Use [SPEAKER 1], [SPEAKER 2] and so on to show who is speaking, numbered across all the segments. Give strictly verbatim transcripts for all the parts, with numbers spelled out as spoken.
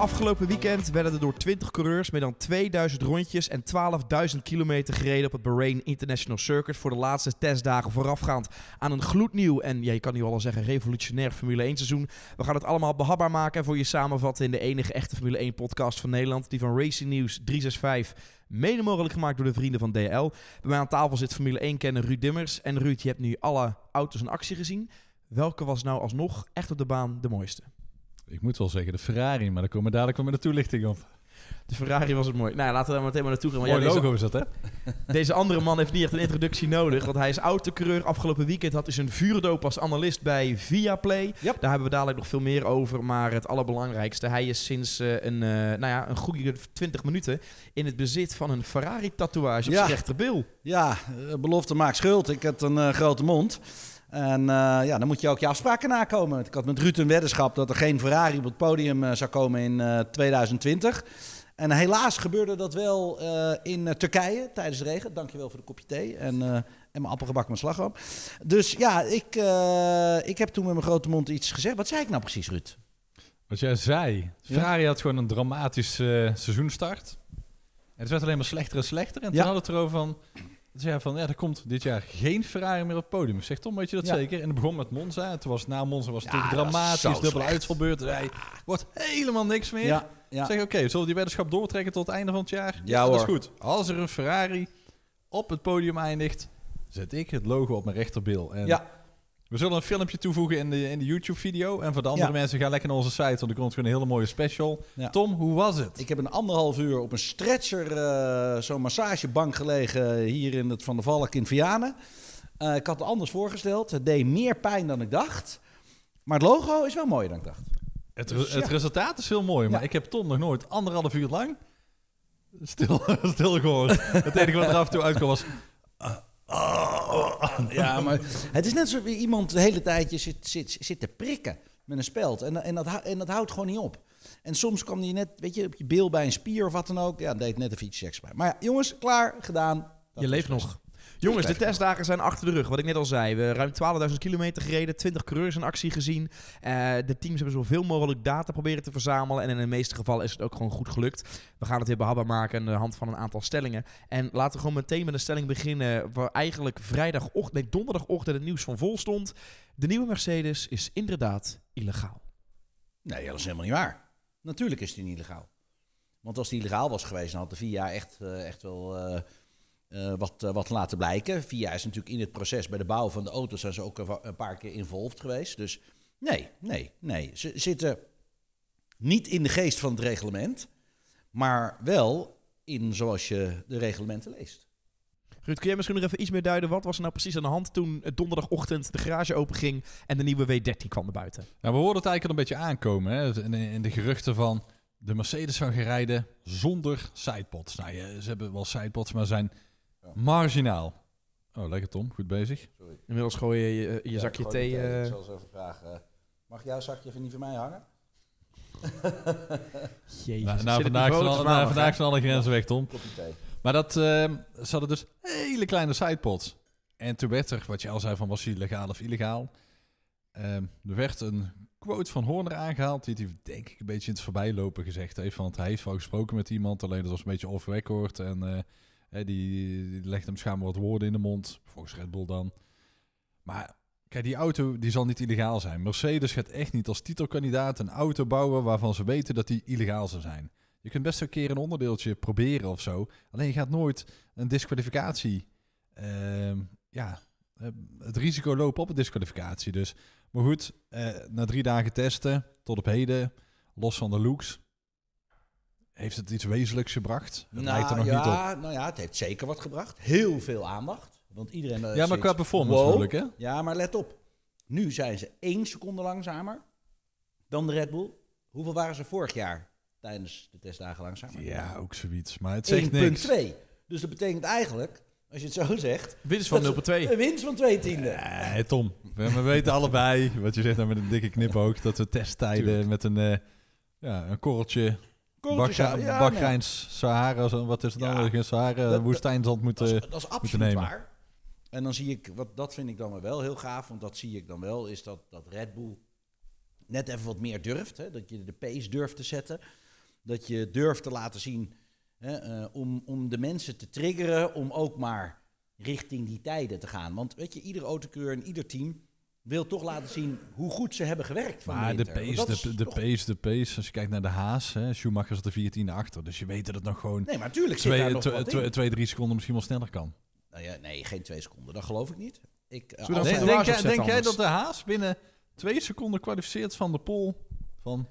[SPEAKER 1] Afgelopen weekend werden er door twintig coureurs meer dan tweeduizend rondjes en twaalfduizend kilometer gereden op het Bahrain International Circuit voor de laatste testdagen voorafgaand aan een gloednieuw en, ja, je kan nu al wel zeggen, revolutionair Formule één seizoen. We gaan het allemaal behapbaar maken en voor je samenvatten in de enige echte Formule één podcast van Nederland, die van Racing News driehonderdzesenzestig, mede mogelijk gemaakt door de vrienden van D L. Bij mij aan tafel zit Formule één-kenner Ruud Dimmers. En Ruud, je hebt nu alle auto's in actie gezien. Welke was nou alsnog echt op de baan de mooiste?
[SPEAKER 2] Ik moet wel zeggen de Ferrari, maar daar komen we dadelijk wel met de toelichting op.
[SPEAKER 1] De Ferrari was het mooi. Nou, laten we daar meteen maar naartoe gaan.
[SPEAKER 2] Mooi
[SPEAKER 1] ja,
[SPEAKER 2] logo
[SPEAKER 1] deze,
[SPEAKER 2] is dat, hè?
[SPEAKER 1] Deze andere man heeft niet echt een introductie nodig, want hij is autocoureur. Afgelopen weekend had hij zijn vuurdoop als analist bij Viaplay. Yep. Daar hebben we dadelijk nog veel meer over, maar het allerbelangrijkste. Hij is sinds uh, een, uh, nou ja, een goede twintig minuten in het bezit van een Ferrari-tatoeage op
[SPEAKER 3] ja.
[SPEAKER 1] zijn rechterbil.
[SPEAKER 3] Ja, belofte maakt schuld. Ik heb een uh, grote mond. En uh, ja, dan moet je ook je afspraken nakomen. Ik had met Ruud een weddenschap dat er geen Ferrari op het podium uh, zou komen in uh, tweeduizend twintig. En helaas gebeurde dat wel uh, in uh, Turkije tijdens de regen. Dankjewel voor de kopje thee en, uh, en mijn appelgebak met slagroom. Dus ja, ik, uh, ik heb toen met mijn grote mond iets gezegd. Wat zei ik nou precies, Ruud?
[SPEAKER 2] Wat jij zei. Ferrari ja? had gewoon een dramatische uh, seizoenstart. En het werd alleen maar slechter en slechter. En toen ja. hadden we het erover van... Toen zei hij van, ja, er komt dit jaar geen Ferrari meer op het podium. Ik zeg, Tom, weet je dat ja. zeker? En het begon met Monza. En toen was na Monza was het ja, dramatisch, dubbele uitvalbeurt. Hij wordt helemaal niks meer. Ja, ja. Zeg, oké, okay, zullen we die weddenschap doortrekken tot het einde van het jaar?
[SPEAKER 3] Ja,
[SPEAKER 2] ja dat is
[SPEAKER 3] hoor.
[SPEAKER 2] goed. Als er een Ferrari op het podium eindigt, zet ik het logo op mijn rechterbil. En
[SPEAKER 3] ja.
[SPEAKER 2] we zullen een filmpje toevoegen in de, in de YouTube-video. En voor de andere ja. mensen, ga lekker naar onze site, want er komt gewoon een hele mooie special. Ja. Tom, hoe was het?
[SPEAKER 3] Ik heb een anderhalf uur op een stretcher, uh, zo'n massagebank gelegen hier in het Van der Valk in Vianen. Uh, ik had het anders voorgesteld. Het deed meer pijn dan ik dacht. Maar het logo is wel mooier dan ik dacht.
[SPEAKER 2] Het, dus, het ja. resultaat is heel mooi, maar ja. ik heb Tom nog nooit anderhalf uur lang stil, stil gehoord. Het enige wat er af en toe uitkwam was... Uh,
[SPEAKER 3] Oh, ja, maar het is net alsof iemand de hele tijd je zit, zit, zit te prikken met een speld. En, en, dat, en dat houdt gewoon niet op. En soms kwam die net, weet je, op je bil bij een spier of wat dan ook. Ja, dan deed ik net even iets seks bij. Maar ja, jongens, klaar, gedaan.
[SPEAKER 1] Je leeft nog. Jongens, de testdagen zijn achter de rug. Wat ik net al zei. We hebben ruim twaalfduizend kilometer gereden. twintig coureurs in actie gezien. Uh, de teams hebben zoveel mogelijk data proberen te verzamelen. En in de meeste gevallen is het ook gewoon goed gelukt. We gaan het weer behapbaar maken aan de hand van een aantal stellingen. En laten we gewoon meteen met een stelling beginnen. Waar eigenlijk vrijdagochtend, nee, donderdagochtend het nieuws van vol stond. De nieuwe Mercedes is inderdaad illegaal.
[SPEAKER 3] Nee, dat is helemaal niet waar. Natuurlijk is die niet illegaal. Want als die illegaal was geweest, dan had de V I A echt, uh, echt wel... Uh, Uh, wat, uh, wat laten blijken. V I A is natuurlijk in het proces bij de bouw van de auto's zijn ze ook een, een paar keer involved geweest. Dus nee, nee, nee. Ze zitten niet in de geest van het reglement, maar wel in zoals je de reglementen leest.
[SPEAKER 1] Ruud, kun jij misschien nog even iets meer duiden? Wat was er nou precies aan de hand toen donderdagochtend de garage openging en de nieuwe W dertien kwam naar buiten?
[SPEAKER 2] Nou, we hoorden het eigenlijk al een beetje aankomen. Hè? In, in de geruchten van de Mercedes zou gaan rijden zonder sidepods. Nou, ze hebben wel sidepods, maar zijn... marginaal. Oh, lekker Tom. Goed bezig.
[SPEAKER 3] Sorry.
[SPEAKER 1] Inmiddels gooi je je, je
[SPEAKER 3] ja,
[SPEAKER 1] zakje
[SPEAKER 3] thee.
[SPEAKER 1] thee.
[SPEAKER 3] Uh...
[SPEAKER 1] Uh...
[SPEAKER 3] Ik zal eens even vragen. Mag jouw zakje even niet van mij hangen?
[SPEAKER 1] Jezus.
[SPEAKER 2] Nou, nou vandaag zijn alle, nou, vandaag zijn alle grenzen weg, Tom.
[SPEAKER 3] Kopje thee.
[SPEAKER 2] Maar dat, uh, ze hadden dus hele kleine sidepods. En toen werd er, wat je al zei, van was hij legaal of illegaal. Uh, er werd een quote van Horner aangehaald, die hij denk ik een beetje in het voorbijlopen gezegd heeft. Want hij heeft wel gesproken met iemand, alleen dat was een beetje off record. En... Uh, He, die, die legt hem schijnbaar wat woorden in de mond. Volgens Red Bull dan. Maar kijk, die auto die zal niet illegaal zijn. Mercedes gaat echt niet als titelkandidaat een auto bouwen waarvan ze weten dat die illegaal zou zijn. Je kunt best een keer een onderdeeltje proberen of zo. Alleen je gaat nooit een disqualificatie... Uh, ja, het risico lopen op een disqualificatie. Dus, maar goed, uh, na drie dagen testen, tot op heden, los van de looks... Heeft het iets wezenlijks gebracht? Het
[SPEAKER 3] nou,
[SPEAKER 2] lijkt er nog
[SPEAKER 3] ja,
[SPEAKER 2] niet op.
[SPEAKER 3] Nou ja, het heeft zeker wat gebracht. Heel veel aandacht. Want iedereen... Uh,
[SPEAKER 2] ja, maar qua performance
[SPEAKER 3] wow.
[SPEAKER 2] natuurlijk, hè?
[SPEAKER 3] Ja, maar let op. Nu zijn ze één seconde langzamer dan de Red Bull. Hoeveel waren ze vorig jaar tijdens de testdagen langzamer?
[SPEAKER 2] Ja, ook zoiets. Maar het zegt niks.
[SPEAKER 3] één komma twee. Dus dat betekent eigenlijk, als je het zo zegt...
[SPEAKER 1] Winst van nul komma twee.
[SPEAKER 3] Een winst van twee tiende.
[SPEAKER 2] Nee, uh, Tom. We, we weten allebei, wat je zegt nou met een dikke knipoog, dat we testtijden Tuurlijk. met een, uh, ja, een korreltje... Bakgra- ja, Bagrijns nee. Sahara, wat is het dan? Ja, Sahara, dat, woestijnzand moeten nemen.
[SPEAKER 3] Dat is, dat is absoluut waar. En dan zie ik, wat, dat vind ik dan wel heel gaaf, want dat zie ik dan wel, is dat, dat Red Bull net even wat meer durft. Hè? Dat je de pace durft te zetten. Dat je durft te laten zien hè, uh, om, om de mensen te triggeren om ook maar richting die tijden te gaan. Want weet je, ieder autocoureur en ieder team wil toch laten zien hoe goed ze hebben gewerkt van
[SPEAKER 2] maar
[SPEAKER 3] de
[SPEAKER 2] de
[SPEAKER 3] winter.
[SPEAKER 2] pace,
[SPEAKER 3] Want dat
[SPEAKER 2] de,
[SPEAKER 3] is
[SPEAKER 2] de
[SPEAKER 3] toch-
[SPEAKER 2] pace, de pace. Als je kijkt naar de Haas, hè, Schumacher zat er veertiende achter. Dus je weet dat het nog gewoon
[SPEAKER 3] Nee, maar natuurlijk zit daar
[SPEAKER 2] twee,
[SPEAKER 3] nog
[SPEAKER 2] tw-
[SPEAKER 3] wat
[SPEAKER 2] tw-
[SPEAKER 3] in.
[SPEAKER 2] twee, drie seconden misschien wel sneller kan.
[SPEAKER 3] Nou ja, nee, geen twee seconden. Dat geloof ik niet. Ik, uh,
[SPEAKER 1] Zullen we
[SPEAKER 3] als
[SPEAKER 1] dan
[SPEAKER 3] hij-
[SPEAKER 1] voor
[SPEAKER 2] Denk,
[SPEAKER 1] de
[SPEAKER 2] denk,
[SPEAKER 1] waars
[SPEAKER 2] jij,
[SPEAKER 1] opzetten
[SPEAKER 2] denk jij
[SPEAKER 1] anders?
[SPEAKER 2] dat de Haas binnen twee seconden kwalificeert van de pole? Van,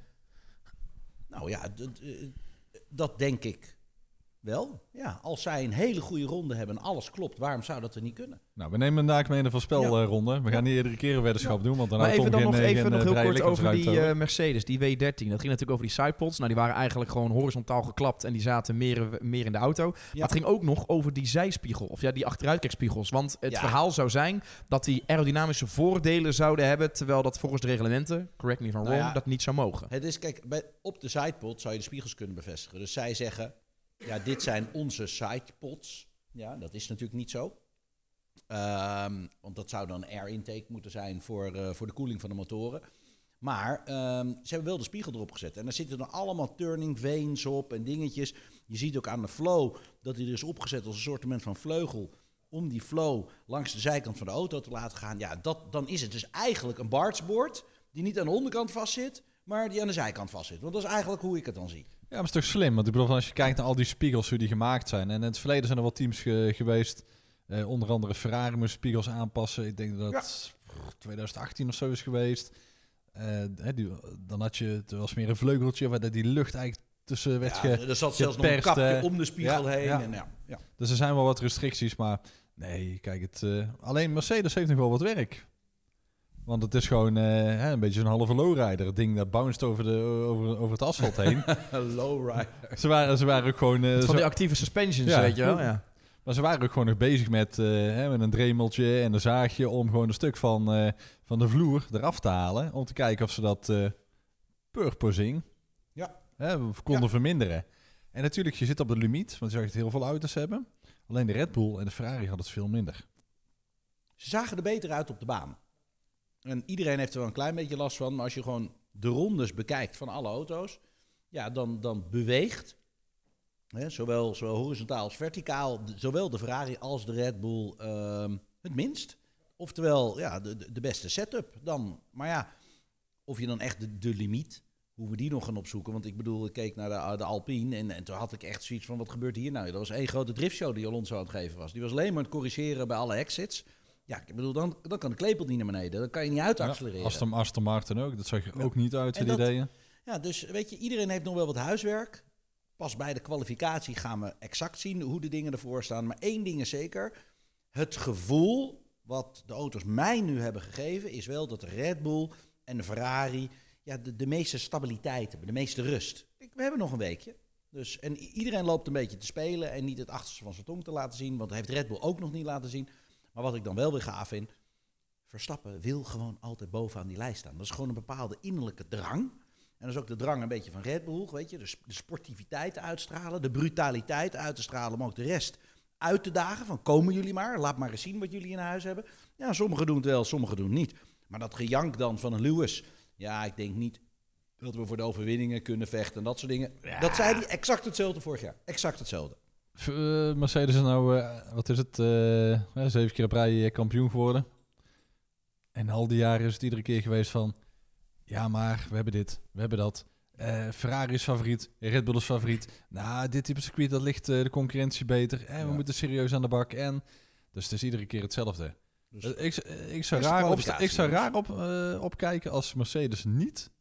[SPEAKER 3] Nou ja, d- d- eh, dat denk ik wel. Ja, als zij een hele goede ronde hebben en alles klopt, waarom zou dat er niet kunnen?
[SPEAKER 2] nou, we nemen vandaag mee in de voorspelronde. We gaan niet iedere keer een weddenschap doen, want dan
[SPEAKER 1] Maar
[SPEAKER 2] houdt
[SPEAKER 1] even
[SPEAKER 2] Tom
[SPEAKER 1] dan
[SPEAKER 2] geen,
[SPEAKER 1] nog
[SPEAKER 2] eh,
[SPEAKER 1] even
[SPEAKER 2] geen,
[SPEAKER 1] nog
[SPEAKER 2] eh,
[SPEAKER 1] heel
[SPEAKER 2] vrije
[SPEAKER 1] kort over die
[SPEAKER 2] lichaamsruimte
[SPEAKER 1] eh, Mercedes, die W dertien. Dat ging natuurlijk over die sidepods. Nou, die waren eigenlijk gewoon horizontaal geklapt en die zaten meer, meer in de auto. Maar het ging ook nog over die zijspiegel, of ja, die achteruitkijkspiegels. Want het
[SPEAKER 3] Ja.
[SPEAKER 1] verhaal zou zijn dat die aerodynamische voordelen zouden hebben, terwijl dat volgens de reglementen, correct me if I'm
[SPEAKER 3] Nou
[SPEAKER 1] wrong,
[SPEAKER 3] ja.
[SPEAKER 1] dat niet zou mogen.
[SPEAKER 3] Het is, kijk, bij, op de sidepod zou je de spiegels kunnen bevestigen. Dus zij zeggen, ja, dit zijn onze sidepods. Ja, dat is natuurlijk niet zo. Ehm, want dat zou dan air intake moeten zijn voor, eh, voor de koeling van de motoren. Maar ehm, ze hebben wel de spiegel erop gezet. En daar zitten dan allemaal turning vanes op en dingetjes. Je ziet ook aan de flow dat hij er is opgezet als een soort van vleugel. Om die flow langs de zijkant van de auto te laten gaan. Ja, dat, dan is het dus eigenlijk een bargeboard die niet aan de onderkant vastzit, maar die aan de zijkant vastzit. Want dat is eigenlijk hoe ik het dan zie.
[SPEAKER 2] Ja, maar het is toch slim? Want ik bedoel, als je kijkt naar al die spiegels, hoe die gemaakt zijn. En in het verleden zijn er wel teams ge- geweest. Eh, onder andere Ferrari moest spiegels aanpassen. Ik denk dat dat twintig achttien of zo is geweest. Eh, hè, die, dan had je, het was meer een vleugeltje waar die lucht eigenlijk tussen werd
[SPEAKER 3] Ja,
[SPEAKER 2] ge...
[SPEAKER 3] er zat zelfs nog een
[SPEAKER 2] geperst,
[SPEAKER 3] kapje
[SPEAKER 2] eh,
[SPEAKER 3] om de spiegel
[SPEAKER 2] ja,
[SPEAKER 3] heen.
[SPEAKER 2] ja.
[SPEAKER 3] En ja, ja.
[SPEAKER 2] Dus er zijn wel wat restricties, maar nee, kijk, het, eh, alleen Mercedes heeft nog wel wat werk. Want het is gewoon eh, hè, een beetje een halve lowrider. Het ding dat bounced over, de, over, over het asfalt heen.
[SPEAKER 3] Lowrider.
[SPEAKER 2] ze, waren, ze waren ook gewoon... eh,
[SPEAKER 1] Van
[SPEAKER 2] zo-
[SPEAKER 1] die actieve suspensions,
[SPEAKER 2] Ja.
[SPEAKER 1] weet je wel. Ja.
[SPEAKER 2] Maar ze waren ook gewoon nog bezig met, eh, hè, met een dremeltje en een zaagje om gewoon een stuk van, eh, van de vloer eraf te halen. Om te kijken of ze dat eh purposing
[SPEAKER 3] Ja.
[SPEAKER 2] hè, konden
[SPEAKER 3] Ja.
[SPEAKER 2] verminderen. En natuurlijk, je zit op de limiet, want je zag dat heel veel auto's hebben. Alleen de Red Bull en de Ferrari hadden het veel minder.
[SPEAKER 3] Ze zagen er beter uit op de baan. En iedereen heeft er wel een klein beetje last van. Maar als je gewoon de rondes bekijkt van alle auto's, ja, dan, dan beweegt, hè, zowel, zowel horizontaal als verticaal, de- zowel de Ferrari als de Red Bull ehm, het minst. Oftewel, ja, de, de- de beste setup dan. Maar ja, of je dan echt de, de limiet, hoe we die nog gaan opzoeken. Want ik bedoel, ik keek naar de, de Alpine en, en toen had ik echt zoiets van, wat gebeurt hier nou? Dat was één grote driftshow die Alonso aan het geven was. Die was alleen maar aan het corrigeren bij alle exits. Ja, ik bedoel, dan, dan kan de klepel niet naar beneden. Dan kan je niet uit accelereren.
[SPEAKER 2] Aston, Aston Martin ook, dat zag je
[SPEAKER 3] Ja.
[SPEAKER 2] ook niet uit,
[SPEAKER 3] En
[SPEAKER 2] die
[SPEAKER 3] dat-
[SPEAKER 2] ideeën.
[SPEAKER 3] Ja, dus weet je, iedereen heeft nog wel wat huiswerk. Pas bij de kwalificatie gaan we exact zien hoe de dingen ervoor staan. Maar één ding is zeker. Het gevoel wat de auto's mij nu hebben gegeven is wel dat de Red Bull en de Ferrari ja, de, de meeste stabiliteit hebben, de meeste rust. Kijk, we hebben nog een weekje. Dus, en i- iedereen loopt een beetje te spelen en niet het achterste van zijn tong te laten zien. Want dat heeft Red Bull ook nog niet laten zien. Maar wat ik dan wel weer gaaf vind, Verstappen wil gewoon altijd bovenaan die lijst staan. Dat is gewoon een bepaalde innerlijke drang. En dat is ook de drang een beetje van Red Bull, weet je. Dus de sportiviteit uitstralen, de brutaliteit uit te stralen, maar ook de rest uit te dagen. Van komen jullie maar, laat maar eens zien wat jullie in huis hebben. Ja, sommigen doen het wel, sommigen doen het niet. Maar dat gejank dan van een Lewis, ja, ik denk niet dat we voor de overwinningen kunnen vechten en dat soort dingen.
[SPEAKER 2] Ja.
[SPEAKER 3] Dat zei hij exact hetzelfde vorig jaar. Exact hetzelfde.
[SPEAKER 2] F- eh, Mercedes is nou, eh, wat is het, eh, eh, zeven keer op rij eh, kampioen geworden. En al die jaren is het iedere keer geweest van, ja maar, we hebben dit, we hebben dat. Eh, Ferrari is favoriet, Red Bull is favoriet. Nou, dit type circuit, dat ligt eh, de concurrentie beter. En we
[SPEAKER 3] Ja.
[SPEAKER 2] moeten serieus aan de bak. En, dus het is iedere keer hetzelfde.
[SPEAKER 3] Dus
[SPEAKER 2] Eh, ik, eh, ik zou
[SPEAKER 3] Eerste
[SPEAKER 2] raar, op,
[SPEAKER 3] kwalificatie,
[SPEAKER 2] ik zou
[SPEAKER 3] jongens.
[SPEAKER 2] raar op, eh, opkijken als Mercedes niet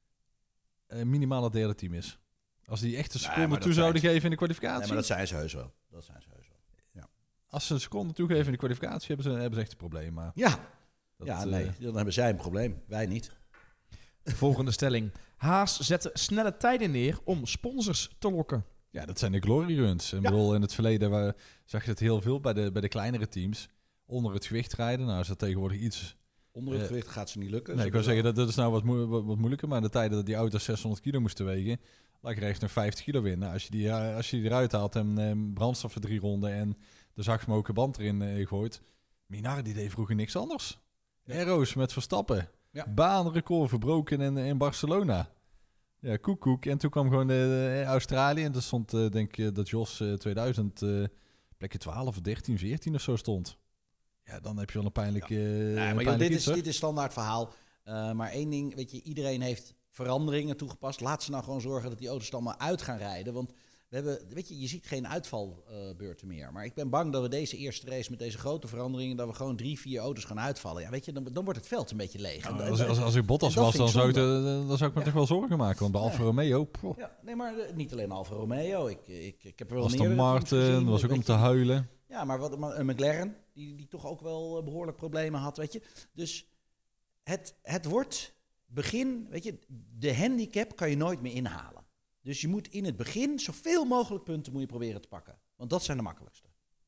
[SPEAKER 2] een minimale derde team is. Als die echt een
[SPEAKER 3] Nee,
[SPEAKER 2] seconde
[SPEAKER 3] maar
[SPEAKER 2] toe
[SPEAKER 3] dat
[SPEAKER 2] zouden
[SPEAKER 3] zijn
[SPEAKER 2] geven in de kwalificatie.
[SPEAKER 3] nee, maar dat zijn ze heus wel. Dat zijn ze heus wel.
[SPEAKER 2] Als ze een seconde toegeven in de kwalificatie, hebben ze, hebben ze echt een probleem. Maar
[SPEAKER 3] Ja,
[SPEAKER 2] dat,
[SPEAKER 3] ja
[SPEAKER 2] eh,
[SPEAKER 3] nee, dan hebben zij een probleem. Wij niet.
[SPEAKER 1] Volgende stelling. Haas zette snelle tijden neer om sponsors te lokken.
[SPEAKER 2] ja, dat zijn de glory runs. Ik
[SPEAKER 3] Ja.
[SPEAKER 2] bedoel, in het verleden waar, zag je het heel veel bij de, bij de kleinere teams. Onder het gewicht rijden. Nou is dat tegenwoordig iets...
[SPEAKER 3] Onder het
[SPEAKER 2] Eh,
[SPEAKER 3] gewicht gaat ze niet lukken.
[SPEAKER 2] Nee,
[SPEAKER 3] Ze
[SPEAKER 2] ik wil
[SPEAKER 3] hebben
[SPEAKER 2] zeggen, dat, dat is nou wat, moe- wat, wat moeilijker. Maar in de tijden dat die auto's zeshonderd kilo moesten wegen... lag er echt nog vijftig kilo in. Nou, als, je die, eh, als je die eruit haalt en eh, brandstof voor drie ronden... en de zachtmoken band erin eh, gooit... Minardi die deed vroeger niks anders.
[SPEAKER 3] Ja.
[SPEAKER 2] Aero's met Verstappen.
[SPEAKER 3] Ja.
[SPEAKER 2] Baanrecord verbroken in, in Barcelona. Ja, koek, koek. En toen kwam gewoon uh, Australië. En er stond, uh, denk ik, dat Jos uh, tweeduizend uh, plekje twaalf, dertien, veertien of zo stond. Ja, dan heb je wel een pijnlijke...
[SPEAKER 3] Ja.
[SPEAKER 2] Uh,
[SPEAKER 3] nee, maar
[SPEAKER 2] pijnlijk
[SPEAKER 3] joh, dit,
[SPEAKER 2] iets,
[SPEAKER 3] is, dit is standaard verhaal. Uh, maar één ding, weet je, iedereen heeft veranderingen toegepast. Laat ze nou gewoon zorgen dat die auto's dan maar uit gaan rijden. Want we hebben, weet je, je ziet geen uitvalbeurten uh, meer. Maar ik ben bang dat we deze eerste race met deze grote veranderingen, dat we gewoon drie, vier auto's gaan uitvallen. Ja, weet je, dan, dan wordt het veld een beetje leeg.
[SPEAKER 2] Nou, als, als, als ik Bottas was, dan zou, ik, uh, dan zou ik me ja. toch wel zorgen maken. Want bij Alfa ja. Romeo...
[SPEAKER 3] Ja, nee, maar uh, niet alleen Alfa Romeo. Ik, ik, ik heb er wel
[SPEAKER 2] Aston
[SPEAKER 3] meer
[SPEAKER 2] Martin, was ook om te huilen.
[SPEAKER 3] Ja, maar wat, een McLaren, die, die toch ook wel uh, behoorlijk problemen had, weet je. Dus het, het wordt begin, weet je, de handicap kan je nooit meer inhalen. Dus je moet in het begin zoveel mogelijk punten moet je proberen te pakken. Want dat zijn de makkelijkste.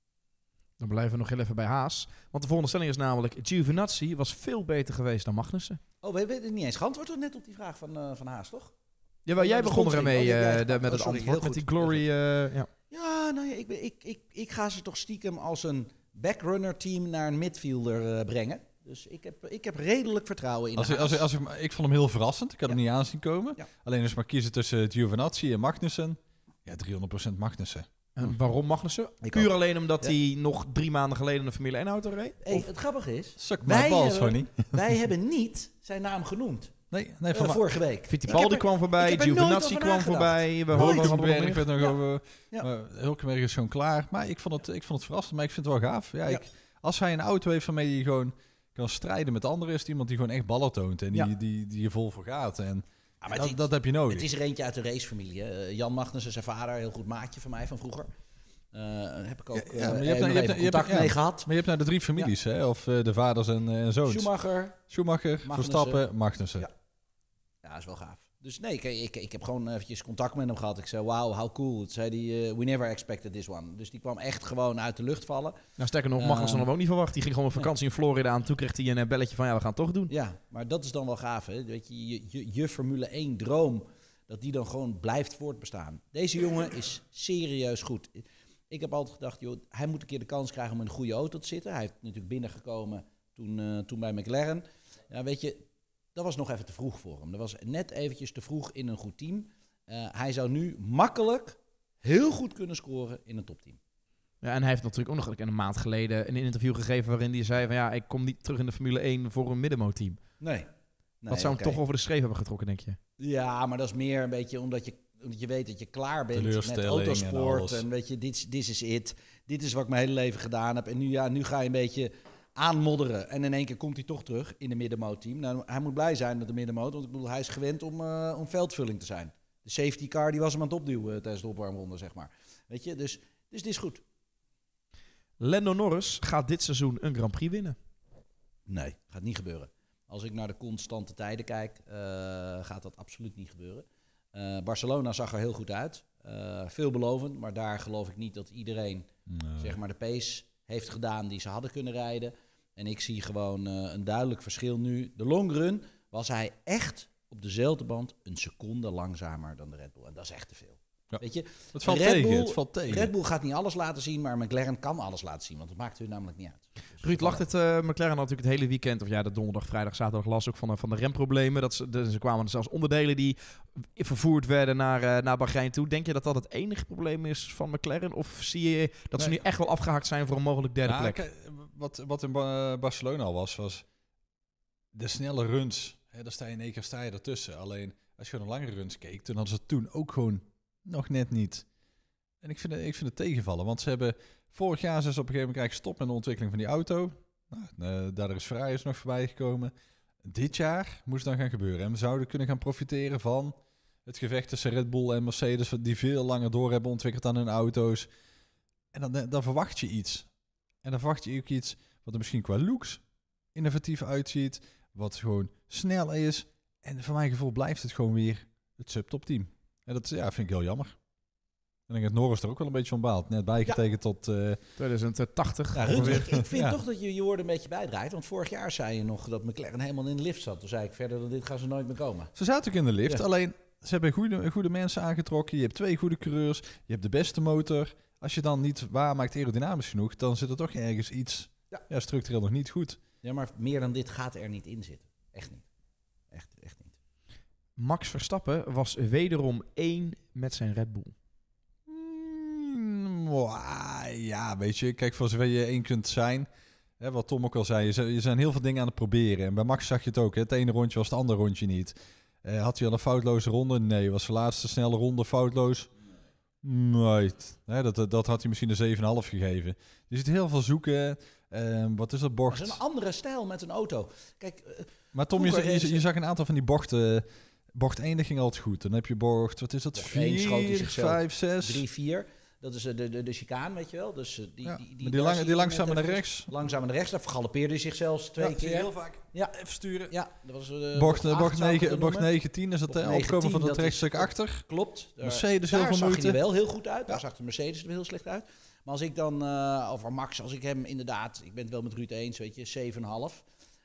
[SPEAKER 1] Dan blijven we nog heel even bij Haas. Want de volgende stelling is namelijk... Giovinazzi was veel beter geweest dan Magnussen.
[SPEAKER 3] Oh, we hebben niet eens geantwoord net op die vraag van, uh, van Haas, toch?
[SPEAKER 1] Ja, wel, jij begon ermee uh, met
[SPEAKER 3] oh,
[SPEAKER 1] het
[SPEAKER 3] sorry,
[SPEAKER 1] antwoord, met die glory... Uh, ja.
[SPEAKER 3] ja, nou ja, ik, ik, ik, ik ga ze toch stiekem als een backrunner team naar een midfielder uh, brengen. Dus ik heb, ik heb redelijk vertrouwen in
[SPEAKER 2] als
[SPEAKER 3] de
[SPEAKER 2] ik, als ik, als ik, ik vond hem heel verrassend. Ik had ja. hem niet aanzien komen. Ja. Alleen dus maar kiezen tussen Giovinazzi en Magnussen. Ja, driehonderd procent Magnussen.
[SPEAKER 1] En waarom Magnussen?
[SPEAKER 3] Ik
[SPEAKER 1] Puur
[SPEAKER 3] ook.
[SPEAKER 1] alleen omdat ja. hij nog drie maanden geleden een Formule één auto reed?
[SPEAKER 3] Hey, het grappige is,
[SPEAKER 2] Suck wij, balls,
[SPEAKER 3] hebben, wij hebben niet zijn naam genoemd.
[SPEAKER 2] Nee, nee van
[SPEAKER 3] uh, vorige week.
[SPEAKER 1] Fittipaldi kwam voorbij, Giovinazzi kwam voorbij.
[SPEAKER 2] We Hulkenberg werd nog
[SPEAKER 3] ja.
[SPEAKER 2] over.
[SPEAKER 3] Ja.
[SPEAKER 2] Hulkenberg is gewoon klaar. Maar ik vond het, ik vond het verrassend, maar ik vind het wel gaaf. Ja,
[SPEAKER 3] ja.
[SPEAKER 2] Ik, als hij een auto heeft waarmee hij gewoon kan strijden met anderen, is het iemand die gewoon echt ballen toont en die,
[SPEAKER 3] ja.
[SPEAKER 2] die, die je vol voor gaat. En
[SPEAKER 3] ja, maar
[SPEAKER 2] dat,
[SPEAKER 3] het,
[SPEAKER 2] dat heb je nodig.
[SPEAKER 3] Het is er eentje uit de racefamilie. Uh, Jan Magnussen, zijn vader, heel goed maatje van mij van vroeger. Uh, heb ik ook ja, ja, uh, je hebt, uh, je hebt, contact je hebt, mee ja, gehad.
[SPEAKER 2] Maar je hebt nou de drie families, ja. hè? Of uh, de vaders en, uh, en zoons.
[SPEAKER 3] Schumacher,
[SPEAKER 2] Schumacher,
[SPEAKER 3] Magnussen.
[SPEAKER 2] Verstappen, Magnussen.
[SPEAKER 3] Ja. ja, dat is wel gaaf. Dus nee, ik, ik, ik heb gewoon eventjes contact met hem gehad. Ik zei, wauw, how cool. Toen zei hij, uh, we never expected this one. Dus die kwam echt gewoon uit de lucht vallen.
[SPEAKER 1] Nou, sterker nog, Magnussen uh, had ook niet verwacht. Die ging gewoon op vakantie ja. in Florida aan. Toen kreeg hij een belletje van, ja, we gaan het toch doen.
[SPEAKER 3] Ja, maar dat is dan wel gaaf, hè. Weet je, je, je, je Formule één droom, dat die dan gewoon blijft voortbestaan. Deze jongen is serieus goed. Ik heb altijd gedacht, joh, hij moet een keer de kans krijgen om in een goede auto te zitten. Hij heeft natuurlijk binnengekomen toen, uh, toen bij McLaren. Ja, weet je, dat was nog even te vroeg voor hem. Dat was net eventjes te vroeg in een goed team. Uh, hij zou nu makkelijk heel goed kunnen scoren in een topteam.
[SPEAKER 1] Ja, en hij heeft natuurlijk ook nog een maand geleden een interview gegeven waarin hij zei van ja, ik kom niet terug in de Formule één voor een middenmoot-team.
[SPEAKER 3] Nee. nee
[SPEAKER 1] dat zou
[SPEAKER 3] okay.
[SPEAKER 1] hem toch over de schreef hebben getrokken, denk je?
[SPEAKER 3] Ja, maar dat is meer een beetje omdat je, omdat je weet dat je klaar bent met autosport. En, en weet je, dit is it. Dit is wat ik mijn hele leven gedaan heb. En nu, ja, nu ga je een beetje aanmodderen. En in één keer komt hij toch terug in de middenmoot-team. Nou, hij moet blij zijn met de middenmoot, want ik bedoel, hij is gewend om, uh, om veldvulling te zijn. De safety car die was hem aan het opduwen uh, tijdens de opwarmronde, zeg maar. Weet je, dus, dus dit is goed.
[SPEAKER 1] Lando Norris gaat dit seizoen een Grand Prix winnen.
[SPEAKER 3] Nee, gaat niet gebeuren. Als ik naar de constante tijden kijk, uh, gaat dat absoluut niet gebeuren. Uh, Barcelona zag er heel goed uit. Uh, veelbelovend, maar daar geloof ik niet dat iedereen nee. zeg maar de pace heeft gedaan die ze hadden kunnen rijden. En ik zie gewoon uh, een duidelijk verschil nu. De long run was hij echt op dezelfde band een seconde langzamer dan de Red Bull. En dat is echt te veel.
[SPEAKER 2] Ja.
[SPEAKER 3] Weet je,
[SPEAKER 2] het valt,
[SPEAKER 3] Red
[SPEAKER 2] tegen,
[SPEAKER 3] Bull,
[SPEAKER 2] het valt tegen.
[SPEAKER 3] Red Bull gaat niet alles laten zien, maar McLaren kan alles laten zien. Want het maakt hun namelijk niet uit. Dus
[SPEAKER 1] Ruud, lacht het, uh, McLaren had natuurlijk het hele weekend, of ja, de donderdag, vrijdag, zaterdag las ook van, uh, van de remproblemen. Dat ze, de, ze kwamen zelfs onderdelen die vervoerd werden naar, uh, naar Bahrein toe. Denk je dat dat het enige probleem is van McLaren? Of zie je dat ze nee. nu echt wel afgehaakt zijn voor een mogelijk derde
[SPEAKER 2] nou,
[SPEAKER 1] plek?
[SPEAKER 2] Kijk, wat, wat in ba- Barcelona al was, was de snelle runs. Hè, daar sta je in één keer sta je ertussen. Alleen, als je naar langere runs keek, toen hadden ze toen ook gewoon nog net niet. En ik vind, het, ik vind het tegenvallen, want ze hebben vorig jaar zijn ze op een gegeven moment gestopt met de ontwikkeling van die auto. Nou, daardoor is Ferrari nog voorbij gekomen. Dit jaar moest het dan gaan gebeuren. En we zouden kunnen gaan profiteren van het gevecht tussen Red Bull en Mercedes, die veel langer door hebben ontwikkeld aan hun auto's. En dan, dan verwacht je iets. En dan verwacht je ook iets wat er misschien qua looks innovatief uitziet, wat gewoon snel is. En voor mijn gevoel blijft het gewoon weer het subtopteam. En dat ja, vind ik heel jammer. En ik denk dat Norris er ook wel een beetje van baalt. Net bijgetekend ja. tot uh,
[SPEAKER 1] twintig tachtig.
[SPEAKER 3] Ja, Ruud, ik, ik vind ja. toch dat je je woorden een beetje bijdraait. Want vorig jaar zei je nog dat McLaren helemaal in de lift zat. Toen zei ik verder dat dit gaan ze nooit meer komen.
[SPEAKER 2] Ze zaten ook in de lift.
[SPEAKER 3] Ja.
[SPEAKER 2] Alleen, ze hebben goede, goede mensen aangetrokken. Je hebt twee goede coureurs. Je hebt de beste motor. Als je dan niet waarmaakt aerodynamisch genoeg, dan zit er toch ergens iets ja. Ja, structureel nog niet goed.
[SPEAKER 3] Ja, maar meer dan dit gaat er niet in zitten. Echt niet. Echt, echt niet.
[SPEAKER 1] Max Verstappen was wederom één met zijn Red Bull.
[SPEAKER 2] Mm, ja, weet je, kijk, voor zover je één kunt zijn, hè, wat Tom ook al zei, je, je zijn heel veel dingen aan het proberen. En bij Max zag je het ook, hè, het ene rondje was het andere rondje niet. Uh, had hij al een foutloze ronde? Nee. Was zijn laatste snelle ronde foutloos? Nee. nee dat, dat had hij misschien een zeven komma vijf gegeven. Je ziet heel veel zoeken. Uh, wat is dat, bocht?
[SPEAKER 3] Dat is een andere stijl met een auto. Kijk, uh,
[SPEAKER 2] maar Tom, je, je, je zag een aantal van die bochten. Bocht één, dat ging altijd goed. Dan heb je bocht, wat is dat? vier, vijf, zes
[SPEAKER 3] drie, vier. Dat is de, de, de chicane, weet je wel. Dus uh, die,
[SPEAKER 2] ja,
[SPEAKER 3] die, die,
[SPEAKER 2] die, die, lang, die langzaam naar rechts.
[SPEAKER 3] Langzaam naar rechts. Daar vergalopeerde hij zich zelfs twee
[SPEAKER 2] ja,
[SPEAKER 3] keer.
[SPEAKER 2] Heel vaak. Ja, even sturen.
[SPEAKER 3] Ja, dat was uh,
[SPEAKER 2] bocht, bocht, bocht, negen, bocht negentien is het
[SPEAKER 3] bocht
[SPEAKER 2] opkomen van het rechtstuk
[SPEAKER 3] is,
[SPEAKER 2] achter.
[SPEAKER 3] Klopt. Daar,
[SPEAKER 2] Mercedes
[SPEAKER 3] daar
[SPEAKER 2] heel veel
[SPEAKER 3] zag
[SPEAKER 2] moeite.
[SPEAKER 3] hij er wel heel goed uit. Daar
[SPEAKER 2] ja.
[SPEAKER 3] zag de Mercedes er heel slecht uit. Maar als ik dan uh, over Max, als ik hem inderdaad, ik ben het wel met Ruud eens, weet je, zeven komma vijf.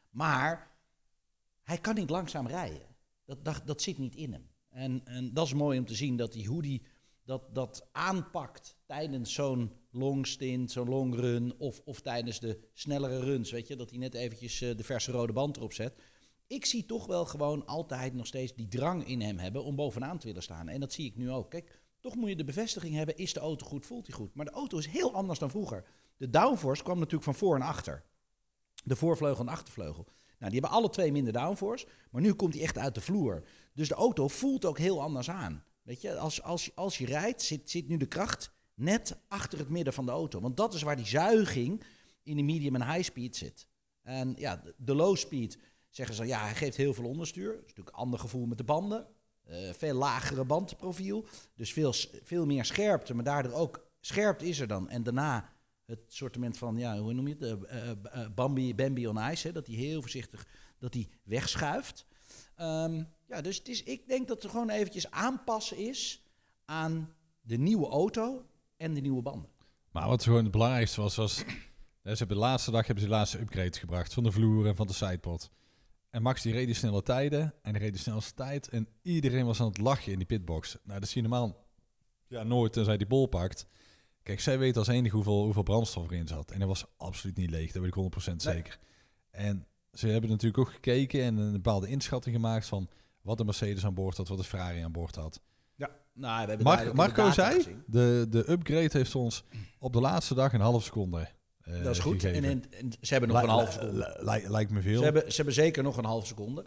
[SPEAKER 3] Maar hij kan niet langzaam rijden. Dat, dat, dat zit niet in hem. En, en dat is mooi om te zien dat die, hoe die dat, dat aanpakt tijdens zo'n long stint, zo'n long run of, of tijdens de snellere runs, weet je, dat hij net eventjes uh, de verse rode band erop zet. Ik zie toch wel gewoon altijd nog steeds die drang in hem hebben om bovenaan te willen staan. En dat zie ik nu ook. Kijk, toch moet je de bevestiging hebben, is de auto goed, voelt hij goed. Maar de auto is heel anders dan vroeger. De downforce kwam natuurlijk van voor en achter. De voorvleugel en de achtervleugel. Nou, die hebben alle twee minder downforce, maar nu komt hij echt uit de vloer. Dus de auto voelt ook heel anders aan. Weet je, als, als, als je rijdt, zit, zit nu de kracht net achter het midden van de auto. Want dat is waar die zuiging in de medium en high speed zit. En ja, de, de low speed zeggen ze, ja, hij geeft heel veel onderstuur. Dat is natuurlijk een ander gevoel met de banden. Uh, veel lagere bandprofiel. Dus veel, veel meer scherpte, maar daardoor ook scherpte is er dan. En daarna het sortiment van, ja, hoe noem je het? Uh, uh, uh, Bambi, Bambi on ice, hè, dat hij heel voorzichtig dat hij wegschuift. Um, ja, dus het is, ik denk dat er gewoon eventjes aanpassen is aan de nieuwe auto en de nieuwe banden.
[SPEAKER 2] Maar wat gewoon het belangrijkste was, was ze hebben de laatste dag hebben ze de laatste upgrade gebracht van de vloer en van de sidepod. En Max die reed die snelle tijden en die reed de snelste tijd en iedereen was aan het lachen in die pitbox. Nou, dat zie je normaal ja, nooit tenzij die bol pakt. Kijk, zij weet als enige hoeveel, hoeveel brandstof erin zat. En dat was absoluut niet leeg, dat weet ik honderd procent
[SPEAKER 3] nee.
[SPEAKER 2] zeker. En ze hebben natuurlijk ook gekeken en een bepaalde inschatting gemaakt van wat de Mercedes aan boord had, wat de Ferrari aan boord had.
[SPEAKER 3] Ja, nou, we hebben
[SPEAKER 2] Mar- Marco zei,
[SPEAKER 3] de,
[SPEAKER 2] de upgrade heeft ons op de laatste dag een half seconde uh,
[SPEAKER 3] Dat is goed. En, en, en ze hebben nog
[SPEAKER 2] L-
[SPEAKER 3] een halve seconde.
[SPEAKER 2] L- l- lijkt me veel.
[SPEAKER 3] Ze hebben, ze hebben zeker nog een halve seconde.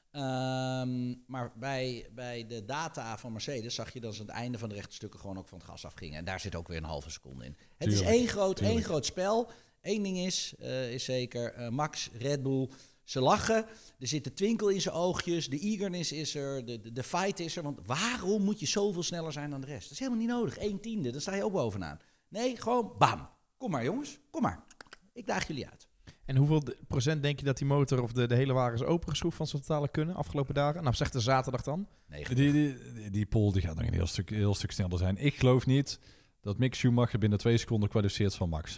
[SPEAKER 3] Um, maar bij, bij de data van Mercedes zag je dat ze aan het einde van de rechte stukken gewoon ook van het gas afgingen. En daar zit ook weer een halve seconde in. Het tuurlijk, is één groot, één groot spel. Eén ding is, uh, is zeker, uh, Max, Red Bull, ze lachen. Er zit de twinkel in zijn oogjes, de eagerness is er, de, de, de fight is er. Want waarom moet je zoveel sneller zijn dan de rest? Dat is helemaal niet nodig. Eén tiende, dan sta je ook bovenaan. Nee, gewoon bam. Kom maar jongens, kom maar. Ik daag jullie uit.
[SPEAKER 1] En hoeveel procent denk je dat die motor of de, de hele wagen is opengeschroefd van zijn totale kunnen afgelopen dagen? Nou, zeg de zaterdag dan.
[SPEAKER 2] Nee, die, die, die, die pole die gaat nog een heel stuk, heel stuk sneller zijn. Ik geloof niet dat Mick Schumacher binnen twee seconden kwalificeert van Max.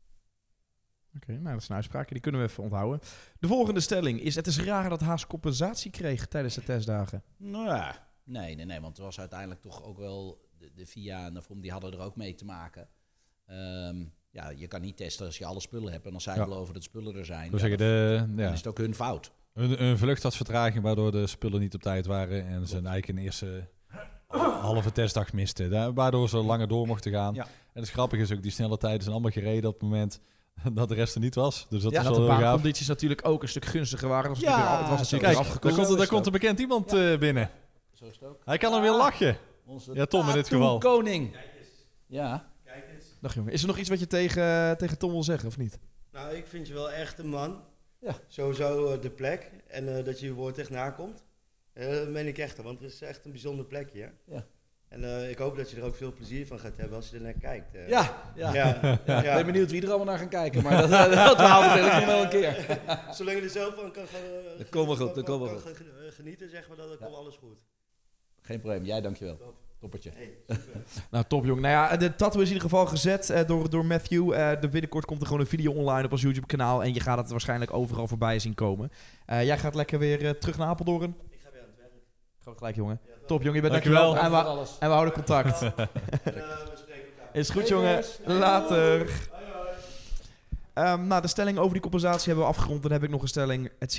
[SPEAKER 1] Oké, okay, nou dat is een uitspraak, die kunnen we even onthouden. De volgende stelling is, het is raar dat Haas compensatie kreeg tijdens de testdagen.
[SPEAKER 3] Nou ja, nee, nee, nee, want het was uiteindelijk toch ook wel, de, de V I A en de F O M, die hadden er ook mee te maken. Um, ja, je kan niet testen als je alle spullen hebt en als zij ja. geloven dat spullen er zijn.
[SPEAKER 2] Ja, zeggen,
[SPEAKER 3] de,
[SPEAKER 2] ja.
[SPEAKER 3] Dan is het ook hun fout.
[SPEAKER 2] Een, een vlucht had vertraging waardoor de spullen niet op tijd waren en ze eigenlijk een eerste halve testdag misten. Daar, waardoor ze langer door mochten gaan. Ja. En het grappige is ook, die snelle tijden zijn allemaal gereden op het moment dat de rest er niet was. Dus dat
[SPEAKER 1] ja,
[SPEAKER 2] is
[SPEAKER 1] dat
[SPEAKER 2] wel
[SPEAKER 1] de
[SPEAKER 2] heel gaaf.
[SPEAKER 1] baancondities natuurlijk ook een stuk gunstiger waren. Dat was
[SPEAKER 3] ja,
[SPEAKER 1] natuurlijk, het was natuurlijk
[SPEAKER 2] kijk,
[SPEAKER 1] afgekomen.
[SPEAKER 2] daar komt, daar komt er bekend iemand ja. uh, binnen.
[SPEAKER 3] Zo is het ook.
[SPEAKER 2] Hij kan ah, hem weer lachen. Ja, Tom in dit geval.
[SPEAKER 3] Koning. Ja.
[SPEAKER 4] Kijk eens.
[SPEAKER 1] Dag jongen. Is er nog iets wat je tegen, tegen Tom wil zeggen of niet?
[SPEAKER 4] Nou, ik vind je wel echt een man.
[SPEAKER 3] Ja.
[SPEAKER 4] Sowieso uh, de plek. En uh, dat je je woord echt nakomt. Uh, dat meen ik echt. Want het is echt een bijzonder plekje. Hè?
[SPEAKER 3] Ja.
[SPEAKER 4] En uh, ik hoop dat je er ook veel plezier van gaat hebben als je er naar kijkt. Uh.
[SPEAKER 3] Ja, ja.
[SPEAKER 4] ja.
[SPEAKER 3] ja. ja. Ik ben benieuwd wie er allemaal naar gaan kijken. Maar dat, dat, dat behouden we nog wel een keer.
[SPEAKER 4] Zolang je er zelf van kan gaan uh,
[SPEAKER 3] dat komt wel goed, dat komt wel
[SPEAKER 4] goed. Genieten, zeg maar, dan ja. komt alles goed.
[SPEAKER 3] Geen probleem. Jij, dankjewel. Top. Toppertje.
[SPEAKER 4] Hey,
[SPEAKER 1] nou, top jong. Nou ja, de tattoo is in ieder geval gezet uh, door, door Matthew. Uh, de binnenkort komt er gewoon een video online op ons YouTube kanaal. En je gaat het waarschijnlijk overal voorbij zien komen. Uh, jij gaat lekker weer uh, terug naar Apeldoorn.
[SPEAKER 4] Ik ga weer aan het werk.
[SPEAKER 1] Gewoon gelijk jongen. Ja, top jongen, je bent
[SPEAKER 2] dankjewel.
[SPEAKER 1] dankjewel. En, we, en we houden contact.
[SPEAKER 4] en, uh, we spreken elkaar.
[SPEAKER 1] Is goed jongen. Later. Um, nou, de stelling over die compensatie hebben we afgerond. Dan heb ik nog een stelling. Het ziet er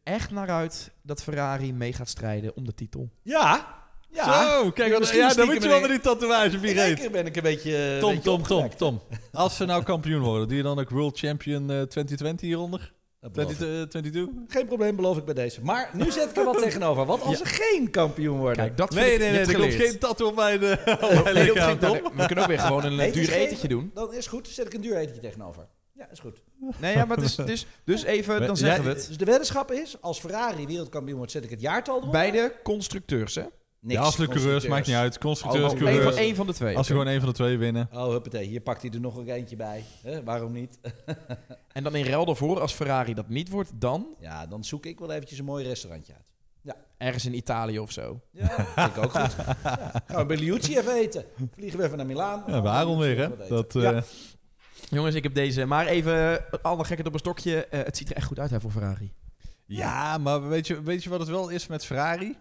[SPEAKER 1] echt naar uit dat Ferrari mee gaat strijden om de titel.
[SPEAKER 3] Ja, ja.
[SPEAKER 2] Zo, kijk, wat,
[SPEAKER 3] Misschien
[SPEAKER 2] ja, dan
[SPEAKER 3] stiekem
[SPEAKER 2] moet je wel
[SPEAKER 3] een-
[SPEAKER 2] naar die tatoeage
[SPEAKER 3] In
[SPEAKER 2] vier
[SPEAKER 3] één
[SPEAKER 2] reet.
[SPEAKER 3] keer ben ik een beetje...
[SPEAKER 2] Tom,
[SPEAKER 3] beetje
[SPEAKER 2] Tom, Tom,
[SPEAKER 3] opgewekt.
[SPEAKER 2] Tom. Als ze nou kampioen worden, doe je dan ook World Champion uh, twintig twintig hieronder?
[SPEAKER 3] Dat beloof ik.
[SPEAKER 2] twintig tweeëntwintig?
[SPEAKER 3] Geen probleem, beloof ik bij deze. Maar nu zet ik er wat tegenover. Wat als ze geen kampioen worden?
[SPEAKER 1] Kijk, dat
[SPEAKER 2] Nee,
[SPEAKER 1] vind
[SPEAKER 2] nee,
[SPEAKER 1] ik-
[SPEAKER 2] nee,
[SPEAKER 1] je
[SPEAKER 2] er
[SPEAKER 1] hebt
[SPEAKER 2] komt
[SPEAKER 1] geleerd.
[SPEAKER 2] geen tattoo op mijn, uh, op mijn
[SPEAKER 1] Nee, dat
[SPEAKER 2] lichaam,
[SPEAKER 1] ging-
[SPEAKER 2] Tom.
[SPEAKER 1] we kunnen ook weer gewoon een
[SPEAKER 3] Nee,
[SPEAKER 1] duur
[SPEAKER 3] het is geen-
[SPEAKER 1] etentje doen.
[SPEAKER 3] Dan is goed, dan zet ik een duur etentje tegenover. Ja, is goed.
[SPEAKER 1] Nee, ja, maar dus, dus, dus even, dan
[SPEAKER 2] Ja,
[SPEAKER 1] zeggen we het.
[SPEAKER 3] Dus de weddenschap is, als Ferrari wereldkampioen wordt, zet ik het jaartal erop.
[SPEAKER 1] Beide constructeurs, hè?
[SPEAKER 3] Niks.
[SPEAKER 2] Ja, als de coureurs, maakt niet uit. Constructeurs,
[SPEAKER 1] Oh, één van,
[SPEAKER 2] coureurs.
[SPEAKER 1] één van de twee.
[SPEAKER 2] Als ze
[SPEAKER 1] oké.
[SPEAKER 2] gewoon één van de twee winnen.
[SPEAKER 3] Oh, huppatee. Hier pakt hij er nog een eentje bij. Hè, waarom niet?
[SPEAKER 1] En dan in ruil daarvoor, als Ferrari dat niet wordt, dan
[SPEAKER 3] Ja, dan zoek ik wel eventjes een mooi restaurantje uit.
[SPEAKER 1] ergens in Italië of zo.
[SPEAKER 3] Ja, vind ik ook goed. Ja. Gaan we bij Liuzzi even eten. Vliegen we even naar Milaan.
[SPEAKER 2] Ja, waarom weer, hè? Dat, uh,
[SPEAKER 3] Ja.
[SPEAKER 1] Jongens, ik heb deze. Maar even, alle gekheid op een stokje. eh, het ziet er echt goed uit hè, voor Ferrari.
[SPEAKER 2] Ja, maar weet je, weet je wat het wel is met Ferrari?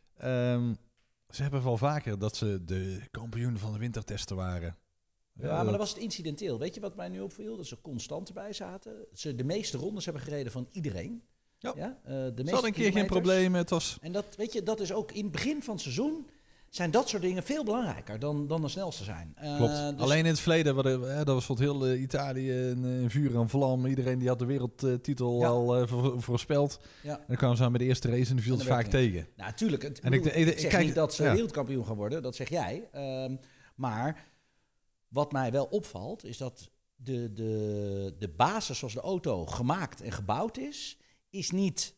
[SPEAKER 2] Ehm, ze hebben wel vaker dat ze de kampioen van de wintertesten waren.
[SPEAKER 3] Ja, maar dat was het incidenteel. Weet je wat mij nu opviel? Dat ze constant erbij zaten. Dat ze de meeste rondes hebben gereden van iedereen.
[SPEAKER 2] Ja.
[SPEAKER 3] Ja, eh, de meeste
[SPEAKER 2] Ze hadden een keer geen
[SPEAKER 3] kilometers.
[SPEAKER 2] probleem. Het was...
[SPEAKER 3] En dat, weet je, dat is ook in het begin van het seizoen zijn dat soort dingen veel belangrijker dan, dan de snelste zijn. Eh,
[SPEAKER 2] Klopt.
[SPEAKER 3] dus-
[SPEAKER 2] Alleen in het verleden, wat, er- hè, dat was tot heel uh, Italië in, uh, in vuur en vlam. Iedereen die had de wereldtitel
[SPEAKER 3] Ja.
[SPEAKER 2] al uh, voor, voorspeld.
[SPEAKER 3] Ja.
[SPEAKER 2] En dan kwamen ze aan met de eerste race en die viel
[SPEAKER 3] En
[SPEAKER 2] het
[SPEAKER 3] dat
[SPEAKER 2] vaak
[SPEAKER 3] werkt
[SPEAKER 2] tegen.
[SPEAKER 3] Nou, natuurlijk. Het,
[SPEAKER 2] En
[SPEAKER 3] ik,
[SPEAKER 2] ik
[SPEAKER 3] bedoel,
[SPEAKER 2] de-
[SPEAKER 3] ik zeg
[SPEAKER 2] kijk,
[SPEAKER 3] niet dat ze
[SPEAKER 2] ja.
[SPEAKER 3] wereldkampioen gaan worden, dat zeg jij. Ehm, maar wat mij wel opvalt, is dat de, de, de basis zoals de auto gemaakt en gebouwd is, is niet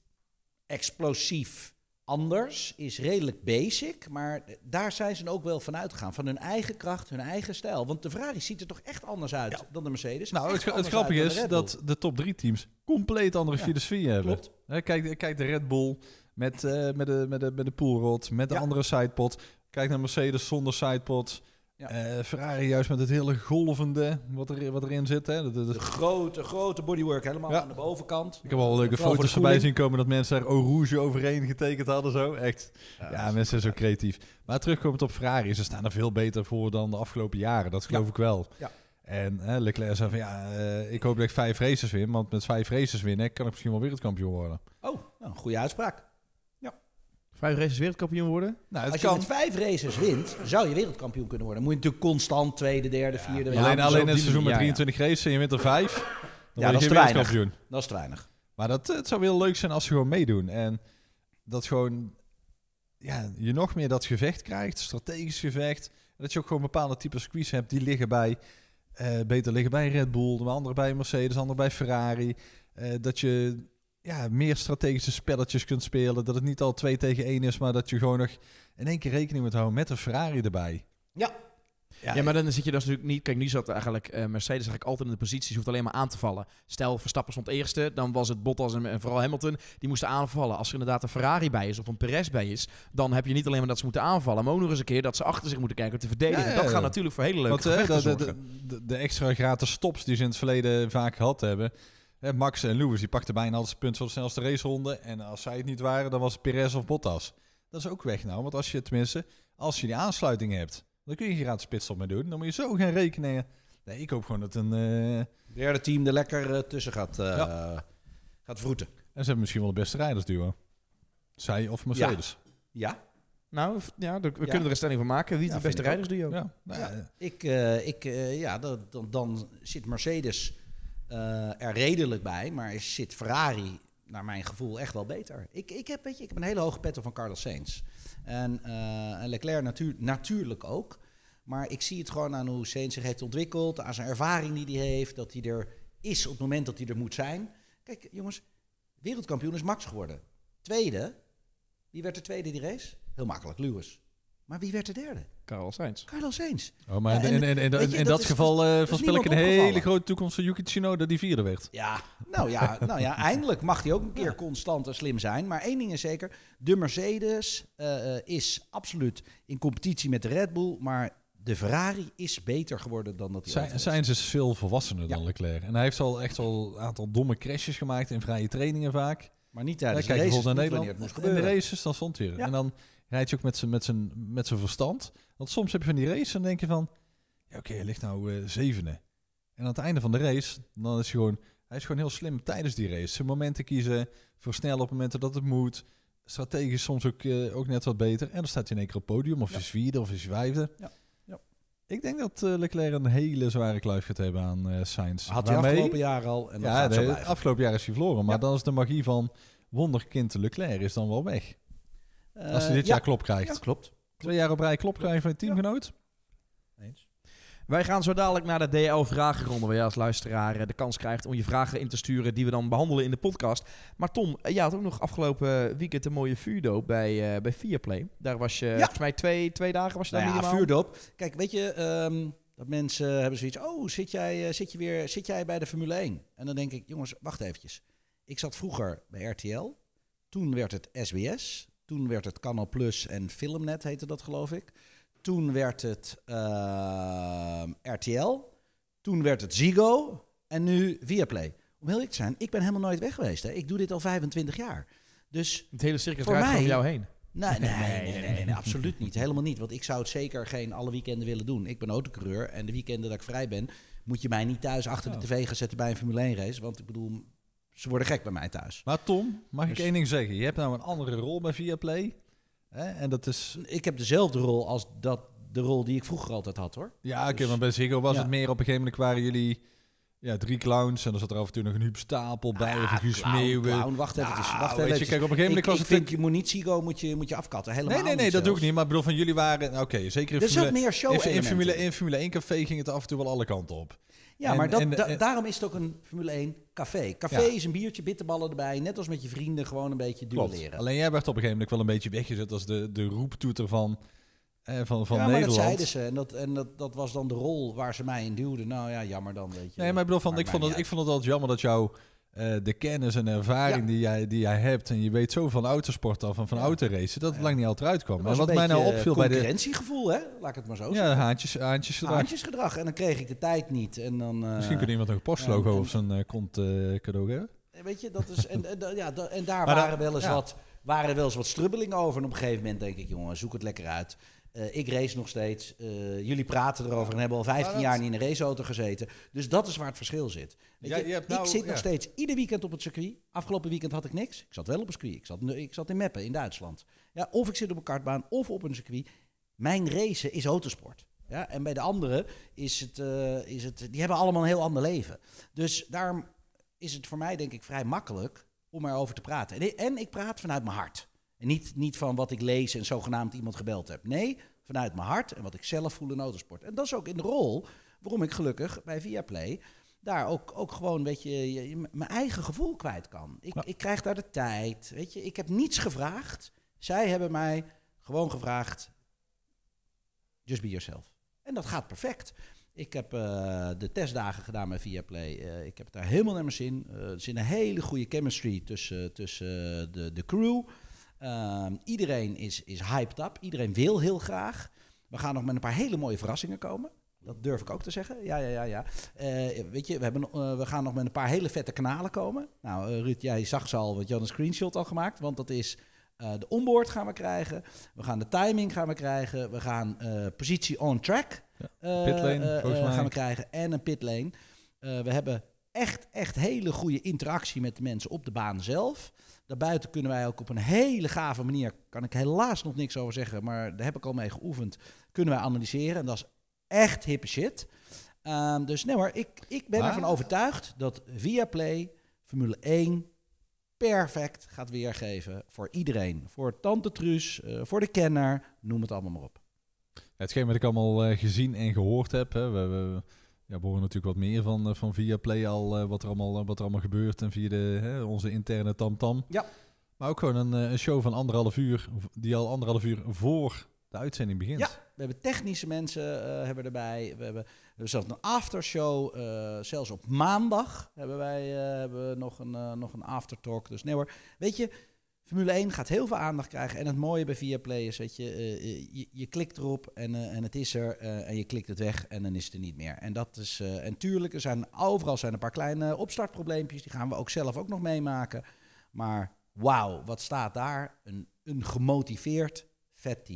[SPEAKER 3] explosief anders, is redelijk basic, maar daar zijn ze ook wel van uitgegaan. Van hun eigen kracht, hun eigen stijl. Want de Ferrari ziet er toch echt anders uit
[SPEAKER 2] Ja.
[SPEAKER 3] dan de Mercedes.
[SPEAKER 2] Nou,
[SPEAKER 3] Echt
[SPEAKER 2] het, het
[SPEAKER 3] anders
[SPEAKER 2] grappige
[SPEAKER 3] uit dan
[SPEAKER 2] is
[SPEAKER 3] de Red Bull.
[SPEAKER 2] dat de top drie teams compleet andere
[SPEAKER 3] Ja,
[SPEAKER 2] filosofie hebben.
[SPEAKER 3] Klopt.
[SPEAKER 2] Hè, Kijk, kijk de Red Bull met, uh, met, de, met, de, met de poolrod, met de
[SPEAKER 3] Ja.
[SPEAKER 2] andere sidepod. Kijk naar Mercedes zonder sidepod.
[SPEAKER 3] Ja.
[SPEAKER 2] Uh, Ferrari juist met het hele golvende wat, er, wat erin zit. Hè. De, de, de-
[SPEAKER 3] De grote, grote bodywork helemaal
[SPEAKER 2] Ja.
[SPEAKER 3] aan de bovenkant.
[SPEAKER 2] ik heb al leuke
[SPEAKER 3] Vooral voor
[SPEAKER 2] foto's
[SPEAKER 3] de
[SPEAKER 2] voorbij
[SPEAKER 3] koeling.
[SPEAKER 2] zien komen dat mensen daar Eau Rouge overheen getekend hadden. Zo. Echt. Ja, mensen zijn zo creatief. Maar terugkomend op Ferrari, ze staan er veel beter voor dan de afgelopen jaren. Dat geloof
[SPEAKER 3] Ja.
[SPEAKER 2] ik wel.
[SPEAKER 3] Ja.
[SPEAKER 2] En hè, Leclerc zei van ja, uh, ik hoop dat ik vijf races win. Want met vijf races winnen kan ik misschien wel wereldkampioen worden.
[SPEAKER 3] Oh, nou, een goede uitspraak.
[SPEAKER 1] Vijf races wereldkampioen worden.
[SPEAKER 2] Nou, het
[SPEAKER 3] Als je
[SPEAKER 2] kan.
[SPEAKER 3] met vijf races wint, zou je wereldkampioen kunnen worden. Moet je natuurlijk constant tweede, derde, vierde.
[SPEAKER 1] Ja,
[SPEAKER 2] alleen
[SPEAKER 1] maar zo
[SPEAKER 2] alleen
[SPEAKER 1] op
[SPEAKER 2] een
[SPEAKER 1] die
[SPEAKER 2] seizoen met
[SPEAKER 1] manier, ja,
[SPEAKER 2] drieëntwintig races en je wint er vijf. Dan
[SPEAKER 3] Ja,
[SPEAKER 2] word
[SPEAKER 3] dat
[SPEAKER 2] je
[SPEAKER 3] is
[SPEAKER 2] geen
[SPEAKER 3] te weinig.
[SPEAKER 2] wereldkampioen.
[SPEAKER 3] Dat is te weinig.
[SPEAKER 2] Maar dat, het zou heel leuk zijn als ze gewoon meedoen. En dat gewoon ja, je nog meer dat gevecht krijgt, strategisch gevecht. En dat je ook gewoon bepaalde typen circuits hebt die liggen bij, eh, beter liggen bij Red Bull, de andere bij Mercedes, de andere bij Ferrari. Eh, dat je ja, meer strategische spelletjes kunt spelen. Dat het niet al twee tegen één is, maar dat je gewoon nog in één keer rekening moet houden met een Ferrari erbij.
[SPEAKER 3] Ja.
[SPEAKER 1] Ja, maar dan zit je dus natuurlijk niet... Kijk, nu zat eigenlijk eh, Mercedes eigenlijk altijd in de positie. Ze hoeft alleen maar aan te vallen. Stel, Verstappen stond eerste. Dan was het Bottas en, en vooral Hamilton. Die moesten aanvallen. Als er inderdaad een Ferrari bij is of een Perez bij is... dan heb je niet alleen maar dat ze moeten aanvallen... maar ook nog eens een keer dat ze achter zich moeten kijken om te verdedigen.
[SPEAKER 2] Ja, ja, ja.
[SPEAKER 1] Dat gaat natuurlijk voor hele leuke
[SPEAKER 2] Want eh,
[SPEAKER 1] gevechten
[SPEAKER 2] de, de,
[SPEAKER 1] zorgen.
[SPEAKER 2] de, de extra gratis stops die ze in het verleden vaak gehad hebben. Hè, Max en Lewis die pakten bijna altijd punten voor de snelste raceronde. En als zij het niet waren, dan was het Perez of Bottas. Dat is ook weg nou. Want als je tenminste, als je die aansluiting hebt, dan kun je geen gratis pitstop mee doen. Dan moet je zo gaan rekenen. Nee, ik hoop gewoon dat een... Uh...
[SPEAKER 3] Derde team er lekker uh, tussen gaat, uh,
[SPEAKER 2] Ja.
[SPEAKER 3] gaat vroeten.
[SPEAKER 2] En ze hebben misschien wel de beste rijdersduo. Zij of Mercedes.
[SPEAKER 3] Ja.
[SPEAKER 1] Nou, v- ja, we
[SPEAKER 3] Ja.
[SPEAKER 1] kunnen er een stelling van maken. Wie is
[SPEAKER 3] Ja,
[SPEAKER 1] de beste
[SPEAKER 3] vind ik ook.
[SPEAKER 1] rijdersduo?
[SPEAKER 2] Ja. Nou, ja.
[SPEAKER 3] Ja. Ik, uh, ik, uh, ja, dat, dan, dan zit Mercedes uh, er redelijk bij, maar zit Ferrari naar mijn gevoel echt wel beter. Ik, ik, heb, weet je, ik heb een hele hoge pet op van Carlos Sainz. En, uh, en Leclerc natuur, natuurlijk ook. Maar ik zie het gewoon aan hoe Sainz zich heeft ontwikkeld, aan zijn ervaring die hij heeft, dat hij er is op het moment dat hij er moet zijn. Kijk, jongens, wereldkampioen is Max geworden. Tweede, wie werd de tweede die race? Heel makkelijk, Lewis. Maar wie werd de derde?
[SPEAKER 1] Carlos Sainz.
[SPEAKER 3] Carlos Sainz.
[SPEAKER 2] Oh, maar
[SPEAKER 3] Ja,
[SPEAKER 2] in,
[SPEAKER 3] en
[SPEAKER 2] in, in, in,
[SPEAKER 3] weet je,
[SPEAKER 2] in
[SPEAKER 3] dat
[SPEAKER 2] dat,
[SPEAKER 3] is-
[SPEAKER 2] geval uh,
[SPEAKER 3] is
[SPEAKER 2] voorspel ik een
[SPEAKER 3] niemand
[SPEAKER 2] hele
[SPEAKER 3] opgevallen.
[SPEAKER 2] grote toekomst van Yuki Tsunoda die vierde werd.
[SPEAKER 3] Ja, nou ja, nou ja, eindelijk mag hij ook een keer constant en slim zijn. Maar één ding is zeker, de Mercedes uh, is absoluut in competitie met de Red Bull, maar de Ferrari is beter geworden dan dat hij ooit
[SPEAKER 2] Zijn,
[SPEAKER 3] was.
[SPEAKER 2] Sainz is veel volwassener dan
[SPEAKER 3] Ja.
[SPEAKER 2] Leclerc. En hij heeft al echt al een aantal domme crashes gemaakt in vrije trainingen vaak.
[SPEAKER 3] Maar niet
[SPEAKER 2] Ja,
[SPEAKER 3] tijdens
[SPEAKER 2] kijk
[SPEAKER 3] de races,
[SPEAKER 2] bijvoorbeeld
[SPEAKER 3] niet
[SPEAKER 2] naar
[SPEAKER 3] wanneer
[SPEAKER 2] Nederland.
[SPEAKER 3] het moest
[SPEAKER 2] In de
[SPEAKER 3] gebeuren.
[SPEAKER 2] races, dan stond hij er.
[SPEAKER 3] Ja.
[SPEAKER 2] En dan rijdt je ook met zijn met zijn met zijn verstand. Want soms heb je van die race en dan denk je van... Ja, oké, hij ligt nou uh, zevende. En aan het einde van de race, dan is hij gewoon Hij is gewoon heel slim tijdens die race. Zijn momenten kiezen, versnellen op momenten dat het moet. Strategisch soms ook, uh, ook net wat beter. En dan staat hij in één keer op het podium, of
[SPEAKER 3] Ja.
[SPEAKER 2] is vierde, of is vijfde.
[SPEAKER 3] Ja. Ja.
[SPEAKER 2] Ik denk dat uh, Leclerc een hele zware kluif gaat hebben aan uh, Sainz.
[SPEAKER 3] Had hij
[SPEAKER 2] Waarmee-
[SPEAKER 3] afgelopen jaar al en dat
[SPEAKER 2] ja,
[SPEAKER 3] gaat zo
[SPEAKER 2] de,
[SPEAKER 3] blijven.
[SPEAKER 2] afgelopen jaar is hij verloren. Maar
[SPEAKER 3] Ja.
[SPEAKER 2] dan is de magie van wonderkind Leclerc is dan wel weg.
[SPEAKER 3] Uh,
[SPEAKER 2] Als hij dit
[SPEAKER 3] ja.
[SPEAKER 2] jaar klop krijgt.
[SPEAKER 3] Ja, klopt.
[SPEAKER 2] Twee jaar op rij klop krijgen van je teamgenoot.
[SPEAKER 3] Eens.
[SPEAKER 1] Wij gaan zo dadelijk naar de D L-vragenronde, waar jij als luisteraar eh, de kans krijgt om je vragen in te sturen die we dan behandelen in de podcast. Maar Tom, eh, jij had ook nog afgelopen weekend een mooie vuurdoop bij, uh, bij Viaplay. Daar was je, volgens mij twee, twee dagen was je daar
[SPEAKER 3] Nou ja,
[SPEAKER 1] minimaal.
[SPEAKER 3] vuurdoop. Kijk, weet je, ehm, dat mensen hebben zoiets. Oh, zit jij, uh, zit, je weer, zit jij bij de Formule één? En dan denk ik, jongens, wacht eventjes. Ik zat vroeger bij R T L. Toen werd het S B S. Toen werd het Canal Plus en Filmnet heette dat, geloof ik. Toen werd het uh, R T L. Toen werd het Ziggo. En nu Viaplay. Om heel eerlijk te zijn, ik ben helemaal nooit weg geweest. Hè. Ik doe dit al vijfentwintig jaar. Dus
[SPEAKER 1] Het hele circus
[SPEAKER 3] Voor
[SPEAKER 1] draait
[SPEAKER 3] mij-
[SPEAKER 1] om jou heen.
[SPEAKER 3] Nee, nee, nee, nee, nee, nee, absoluut niet. Helemaal niet. Want ik zou het zeker geen alle weekenden willen doen. Ik ben autocoureur en de weekenden dat ik vrij ben, moet je mij niet thuis achter de tv gaan zetten bij een Formule één race. Want ik bedoel, ze worden gek bij mij thuis.
[SPEAKER 2] Maar Tom, mag ik
[SPEAKER 3] Dus-
[SPEAKER 2] één ding zeggen? Je hebt nou een andere rol bij Viaplay. Hè? En dat is...
[SPEAKER 3] Ik heb dezelfde rol als dat, de rol die ik vroeger altijd had, hoor.
[SPEAKER 2] Ja, oké,
[SPEAKER 3] Dus-
[SPEAKER 2] maar bij Ziggo was
[SPEAKER 3] ja.
[SPEAKER 2] het meer op een gegeven moment waren jullie ja, drie clowns. En dan zat er af en toe nog een Huub Stapel bij of een Guus
[SPEAKER 3] Clown,
[SPEAKER 2] Meeuwen.
[SPEAKER 3] clown, wacht even.
[SPEAKER 2] Ja,
[SPEAKER 3] wacht
[SPEAKER 2] weet
[SPEAKER 3] even.
[SPEAKER 2] je, kijk, op een gegeven moment
[SPEAKER 3] ik,
[SPEAKER 2] was
[SPEAKER 3] ik
[SPEAKER 2] het...
[SPEAKER 3] vind, je moet niet Ziggo, moet je, moet je afkatten. Helemaal
[SPEAKER 2] Nee, nee, nee,
[SPEAKER 3] niet
[SPEAKER 2] dat doe ik
[SPEAKER 3] zelfs.
[SPEAKER 2] niet. Maar ik bedoel, van jullie waren... Oké, okay, zeker in
[SPEAKER 3] Er zat
[SPEAKER 2] Formule,
[SPEAKER 3] meer show
[SPEAKER 2] in, in,
[SPEAKER 3] elementen.
[SPEAKER 2] Formule, in Formule één café ging het af en toe wel alle kanten op.
[SPEAKER 3] Ja,
[SPEAKER 2] En-
[SPEAKER 3] maar dat,
[SPEAKER 2] en-
[SPEAKER 3] da-
[SPEAKER 2] en-
[SPEAKER 3] daarom is het ook een Formule één café. Café
[SPEAKER 2] Ja.
[SPEAKER 3] is een biertje, bitterballen erbij. Net als met je vrienden, gewoon een beetje
[SPEAKER 2] Klopt.
[SPEAKER 3] duelleren.
[SPEAKER 2] Alleen jij werd op een gegeven moment wel een beetje weggezet als de, de roeptoeter van, eh, van, van
[SPEAKER 3] ja, maar
[SPEAKER 2] Nederland.
[SPEAKER 3] dat zeiden ze. En, dat, en dat, dat was dan de rol waar ze mij in duwden. Nou ja, jammer dan, weet je.
[SPEAKER 2] Nee, maar ik bedoel, van,
[SPEAKER 3] Maakt
[SPEAKER 2] ik, vond
[SPEAKER 3] mij
[SPEAKER 2] het,
[SPEAKER 3] niet
[SPEAKER 2] ik vond het altijd jammer dat jou eh, de kennis en ervaring
[SPEAKER 3] Ja.
[SPEAKER 2] die, jij, die jij hebt... en je weet zo van autosport af en van
[SPEAKER 3] Ja.
[SPEAKER 2] autoracen... dat het
[SPEAKER 3] Ja.
[SPEAKER 2] lang niet altijd uitkwam.
[SPEAKER 3] uit.
[SPEAKER 2] En
[SPEAKER 3] Er was
[SPEAKER 2] wat
[SPEAKER 3] een
[SPEAKER 2] mij nou
[SPEAKER 3] beetje
[SPEAKER 2] opviel bij de...
[SPEAKER 3] concurrentiegevoel, hè? Laat ik het maar zo
[SPEAKER 2] Ja,
[SPEAKER 3] zeggen.
[SPEAKER 2] haantjes, haantjes gedrag.
[SPEAKER 3] Haantjesgedrag. En dan kreeg ik de tijd niet. En dan, eh,
[SPEAKER 2] Misschien kan iemand nog een postlogo
[SPEAKER 3] en-
[SPEAKER 2] op zijn eh, kont eh, cadeau geven.
[SPEAKER 3] Weet je, dat is... En, en, da- ja, da- en daar
[SPEAKER 2] Maar
[SPEAKER 3] waren,
[SPEAKER 2] dan-
[SPEAKER 3] wel eens
[SPEAKER 2] ja.
[SPEAKER 3] wat, waren wel eens wat strubbelingen over. En op een gegeven moment denk ik, jongen, zoek het lekker uit. Eh, ik race nog steeds. Eh, jullie praten erover en hebben al vijftien
[SPEAKER 2] dat-
[SPEAKER 3] jaar niet in een raceauto gezeten. Dus dat is waar het verschil zit. Weet
[SPEAKER 2] Ja,
[SPEAKER 3] je,
[SPEAKER 2] je hebt
[SPEAKER 3] ik
[SPEAKER 2] nou-
[SPEAKER 3] zit
[SPEAKER 2] ja.
[SPEAKER 3] nog steeds ieder weekend op het circuit. Afgelopen weekend had ik niks. Ik zat wel op een circuit. Ik zat, ik zat in Meppen in Duitsland. Ja, of ik zit op een kartbaan of op een circuit. Mijn racen is autosport. Ja, en bij de anderen is het, eh, is het... Die hebben allemaal een heel ander leven. Dus daarom is het voor mij denk ik vrij makkelijk om erover te praten. En, en ik praat vanuit mijn hart. En niet, niet van wat ik lees en zogenaamd iemand gebeld heb. Nee, vanuit mijn hart en wat ik zelf voel in autosport. En dat is ook in de rol waarom ik gelukkig bij Viaplay daar ook, ook gewoon, weet je, je- je- mijn eigen gevoel kwijt kan. Ik,
[SPEAKER 2] Ja.
[SPEAKER 3] ik krijg daar de tijd, weet je. Ik heb niets gevraagd. Zij hebben mij gewoon gevraagd, just be yourself. En dat gaat perfect. Ik heb uh, de testdagen gedaan met Viaplay. Uh, ik heb het daar helemaal naar mijn zin. Uh, er zit een hele goede chemistry tussen, tussen de, de crew. Uh, iedereen is, is hyped up. Iedereen wil heel graag. We gaan nog met een paar hele mooie verrassingen komen. Dat durf ik ook te zeggen. Ja, ja, ja, ja. Uh, weet je, we, hebben, uh, we gaan nog met een paar hele vette kanalen komen. Nou, uh, Ruud, jij zag ze al, want je had een screenshot al gemaakt. Want dat is... Uh, de onboard gaan we krijgen. We gaan de timing gaan we krijgen. We gaan uh, positie on track
[SPEAKER 2] Ja, pitlane,
[SPEAKER 3] uh, uh,
[SPEAKER 2] volgens mij.
[SPEAKER 3] gaan we krijgen. En een pitlane. Uh, we hebben echt, echt hele goede interactie met de mensen op de baan zelf. Daarbuiten kunnen wij ook op een hele gave manier, kan ik helaas nog niks over zeggen, maar daar heb ik al mee geoefend, kunnen wij analyseren. En dat is echt hippe shit. Uh, dus nee hoor, ik, ik ben
[SPEAKER 2] Maar-
[SPEAKER 3] ervan overtuigd dat Viaplay Formule één perfect gaat weergeven voor iedereen. Voor Tante Truus, uh, voor de kenner, noem het allemaal maar op.
[SPEAKER 2] Hetgeen wat ik allemaal uh, gezien en gehoord heb. Hè, we, we, ja, we horen natuurlijk wat meer van, uh, van Viaplay al, uh, wat, er allemaal, uh, wat er allemaal gebeurt. En via de, hè, onze interne tamtam.
[SPEAKER 3] Ja.
[SPEAKER 2] Maar ook gewoon een, uh, een show van anderhalf uur, die al anderhalf uur voor de uitzending begint.
[SPEAKER 3] Ja, we hebben technische mensen uh, hebben erbij. We hebben, we hebben zelfs een aftershow. Uh, zelfs op maandag hebben wij uh, hebben we nog, een, uh, nog een aftertalk. Dus nee hoor, weet je, Formule één gaat heel veel aandacht krijgen. En het mooie bij Viaplay is, weet je, uh, je, je klikt erop en, uh, en het is er. Uh, en je klikt het weg en dan is het er niet meer. En dat is, uh, en tuurlijk, er zijn overal zijn een paar kleine opstartprobleempjes. Die gaan we ook zelf ook nog meemaken. Maar wauw, wat staat daar? Een, een gemotiveerd, vet team.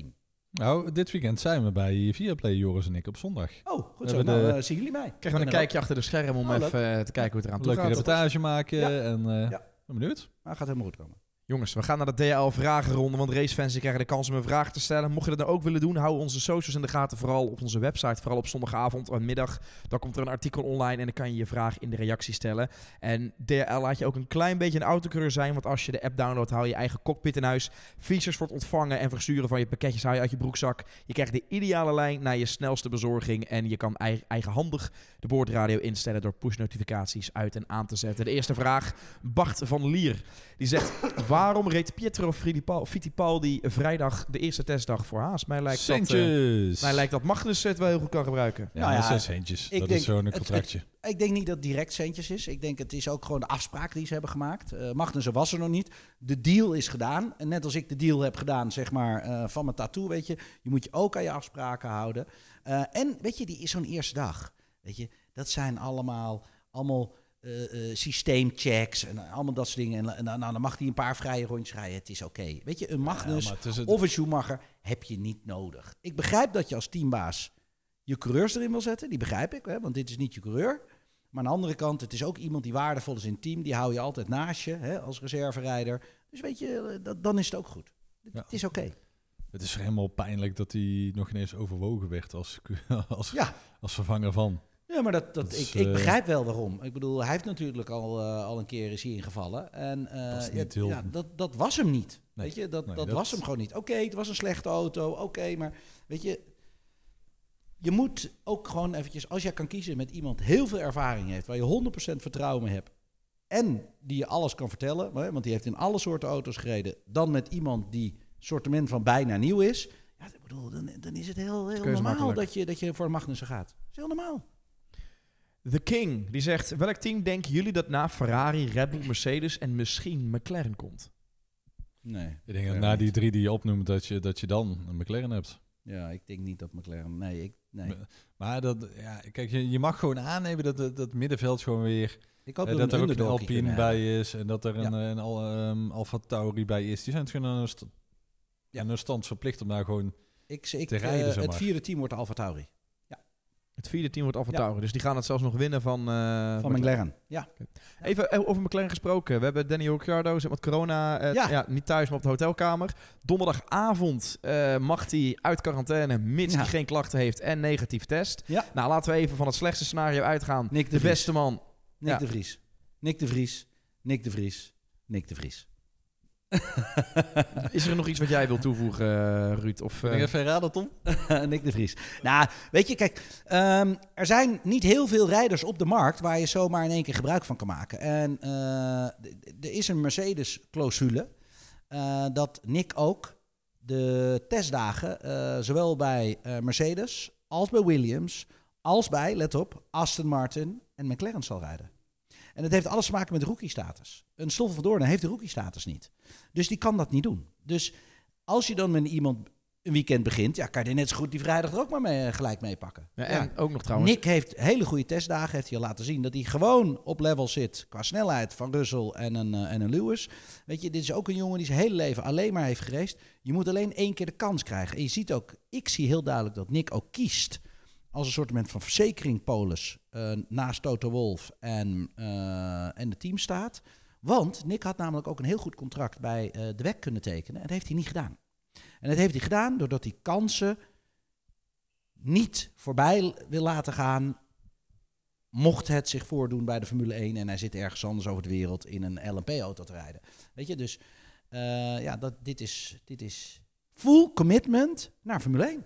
[SPEAKER 2] Nou, dit weekend zijn we bij Viaplay, Joris en ik, op zondag.
[SPEAKER 3] Oh, goed
[SPEAKER 2] We
[SPEAKER 3] zo.
[SPEAKER 2] hebben
[SPEAKER 3] Nou,
[SPEAKER 2] de-
[SPEAKER 3] uh, zien jullie mij?
[SPEAKER 1] Krijgen we een kijkje achter de scherm om
[SPEAKER 3] Oh, leuk.
[SPEAKER 1] even uh, te kijken hoe het eraan toe
[SPEAKER 2] Leuke
[SPEAKER 1] gaat.
[SPEAKER 2] reportage maken
[SPEAKER 3] Ja.
[SPEAKER 2] en uh,
[SPEAKER 3] Ja.
[SPEAKER 2] ben benieuwd.
[SPEAKER 3] Nou, gaat helemaal goed komen.
[SPEAKER 1] Jongens, we gaan naar de D L vragenronde, want racefans die krijgen de kans om een vraag te stellen. Mocht je dat nou ook willen doen, hou onze socials in de gaten, vooral op onze website, vooral op zondagavond en middag. Dan komt er een artikel online en dan kan je je vraag in de reactie stellen. En D L laat je ook een klein beetje een autocoureur zijn, want als je de app downloadt, haal je je eigen cockpit in huis. Features voor het ontvangen en versturen van je pakketjes haal je uit je broekzak. Je krijgt de ideale lijn naar je snelste bezorging en je kan eigen, eigenhandig de boordradio instellen door push-notificaties uit en aan te zetten. De eerste vraag, Bart van Lier. Die zegt, waarom reed Pietro Fittipaldi vrijdag de eerste testdag voor Haas? Mij lijkt dat, uh,
[SPEAKER 2] Centjes.
[SPEAKER 1] mij lijkt dat Magnus het wel heel goed kan gebruiken.
[SPEAKER 2] Ja,
[SPEAKER 3] Nou ja,
[SPEAKER 2] dat zijn centjes.
[SPEAKER 3] ik
[SPEAKER 2] Dat
[SPEAKER 3] denk-
[SPEAKER 2] is zo'n
[SPEAKER 3] het-
[SPEAKER 2] contractje.
[SPEAKER 3] Ik denk niet dat het direct centjes is. Ik denk het is ook gewoon de afspraak die ze hebben gemaakt. Uh, Magnussen was er nog niet. De deal is gedaan. En net als ik de deal heb gedaan, zeg maar, uh, van mijn tattoo, weet je. Je moet je ook aan je afspraken houden. Uh, en weet je, die is zo'n eerste dag. Weet je, dat zijn allemaal, allemaal uh, uh, systeemchecks en allemaal dat soort dingen. En, en nou, dan mag hij een paar vrije rondjes rijden. Het is oké. Okay. Weet je, een Magnus
[SPEAKER 2] Ja, maar het is het-
[SPEAKER 3] of een Schumacher heb je niet nodig. Ik begrijp dat je als teambaas je coureurs erin wil zetten. Die begrijp ik, hè, want dit is niet je coureur. Maar aan de andere kant, het is ook iemand die waardevol is in het team. Die hou je altijd naast je, hè, als reserverijder. Dus weet je, dat, dan is het ook goed.
[SPEAKER 2] Ja.
[SPEAKER 3] Het is oké. Okay.
[SPEAKER 2] Het is helemaal pijnlijk dat hij nog ineens overwogen werd als, als,
[SPEAKER 3] Ja.
[SPEAKER 2] als vervanger van.
[SPEAKER 3] Ja, maar dat, dat,
[SPEAKER 2] Dat is,
[SPEAKER 3] ik, ik
[SPEAKER 2] uh,
[SPEAKER 3] begrijp wel waarom. Ik bedoel, hij heeft natuurlijk al, uh, al een keer is hij ingevallen. En uh,
[SPEAKER 2] Dat is
[SPEAKER 3] ja,
[SPEAKER 2] niet heel-
[SPEAKER 3] ja, dat, dat was hem niet.
[SPEAKER 2] Nee.
[SPEAKER 3] Weet je, dat,
[SPEAKER 2] Nee,
[SPEAKER 3] dat,
[SPEAKER 2] dat-
[SPEAKER 3] was hem gewoon niet. Oké, okay, het was een slechte auto. Oké, okay, maar weet je, je moet ook gewoon eventjes, als jij kan kiezen met iemand heel veel ervaring heeft, waar je honderd procent vertrouwen in hebt en die je alles kan vertellen, hè, want die heeft in alle soorten auto's gereden, dan met iemand die sortiment van bijna nieuw is. Ja, ik bedoel, dan, dan is het heel, heel
[SPEAKER 1] keuze
[SPEAKER 3] normaal
[SPEAKER 1] makkelijk.
[SPEAKER 3] dat je, dat je voor Magnussen gaat. Dat is heel normaal.
[SPEAKER 1] The King, die zegt, welk team denken jullie dat na Ferrari, Red Bull, Mercedes en misschien McLaren komt?
[SPEAKER 3] Nee.
[SPEAKER 2] Ik denk dat
[SPEAKER 3] Ja,
[SPEAKER 2] na
[SPEAKER 3] niet.
[SPEAKER 2] die drie die je opnoemt, dat je, dat je dan een McLaren hebt.
[SPEAKER 3] Ja, ik denk niet dat McLaren... Nee, ik, nee.
[SPEAKER 2] Maar dat, ja, kijk, je, je mag gewoon aannemen dat het dat middenveld gewoon weer...
[SPEAKER 3] Ik hoop
[SPEAKER 2] eh,
[SPEAKER 3] dat,
[SPEAKER 2] dat er
[SPEAKER 3] we
[SPEAKER 2] ook
[SPEAKER 3] een
[SPEAKER 2] een
[SPEAKER 3] underdogje
[SPEAKER 2] Alpine
[SPEAKER 3] kunnen hebben.
[SPEAKER 2] bij is en dat er een,
[SPEAKER 3] Ja.
[SPEAKER 2] een, Al- um, Alfa Tauri bij is. Die zijn het gewoon aan een, st-
[SPEAKER 3] Ja.
[SPEAKER 2] aan een stand verplicht om daar gewoon...
[SPEAKER 3] Ik, ik,
[SPEAKER 2] te rijden,
[SPEAKER 3] eh,
[SPEAKER 2] zeg
[SPEAKER 3] het
[SPEAKER 2] maar.
[SPEAKER 3] vierde team wordt Alfa Tauri.
[SPEAKER 1] Het vierde team wordt Alfa
[SPEAKER 3] Ja.
[SPEAKER 1] Tauri, dus die gaan het zelfs nog winnen van... uh,
[SPEAKER 3] Van McLaren. Ja.
[SPEAKER 1] Even eh, over McLaren gesproken. We hebben Daniel Ricciardo, zit met corona, eh, ja.
[SPEAKER 3] Ja.
[SPEAKER 1] niet thuis, maar op de hotelkamer. Donderdagavond uh, mag hij uit quarantaine, mits
[SPEAKER 3] Ja.
[SPEAKER 1] hij geen klachten heeft en negatief test.
[SPEAKER 3] Ja.
[SPEAKER 1] Nou, laten we even van het slechtste scenario uitgaan.
[SPEAKER 3] Nick de
[SPEAKER 1] de
[SPEAKER 3] Vries.
[SPEAKER 1] beste man.
[SPEAKER 3] Nick
[SPEAKER 1] Ja.
[SPEAKER 3] de Vries. Nick de Vries. Nick de Vries. Nick de Vries.
[SPEAKER 1] Is er nog iets wat jij wil toevoegen, uh, Ruud? Of,
[SPEAKER 2] Kun
[SPEAKER 1] uh,
[SPEAKER 2] je even raden, Tom?
[SPEAKER 3] Nick de Vries. Nou, weet je, kijk, um, er zijn niet heel veel rijders op de markt waar je zomaar in één keer gebruik van kan maken. En uh, d- er is een Mercedes-clausule uh, dat Nick ook de testdagen, uh, zowel bij uh, Mercedes als bij Williams, als bij, let op, Aston Martin en McLaren zal rijden. En het heeft alles te maken met rookie-status. Een Stoffel van Doorn heeft de rookie-status niet. Dus die kan dat niet doen. Dus als je dan met iemand een weekend begint, ja, kan je net zo goed die vrijdag er ook maar mee, gelijk mee pakken.
[SPEAKER 1] ja, en
[SPEAKER 3] Ja.
[SPEAKER 1] ook nog trouwens...
[SPEAKER 3] Nick heeft hele goede testdagen, heeft hij al laten zien dat hij gewoon op level zit qua snelheid van Russell en een, uh, en een Lewis. Weet je, dit is ook een jongen die zijn hele leven alleen maar heeft geraced. Je moet alleen één keer de kans krijgen. En je ziet ook, ik zie heel duidelijk dat Nick ook kiest als een soort van verzekering polis uh, naast Toto Wolff en, uh, en de team staat. Want Nick had namelijk ook een heel goed contract bij uh, de W E C kunnen tekenen. En dat heeft hij niet gedaan. En dat heeft hij gedaan doordat hij kansen niet voorbij wil laten gaan, mocht het zich voordoen bij de Formule één en hij zit ergens anders over de wereld in een L M P-auto te rijden. Weet je, dus uh, ja, dat, dit, is, dit is full commitment naar Formule één.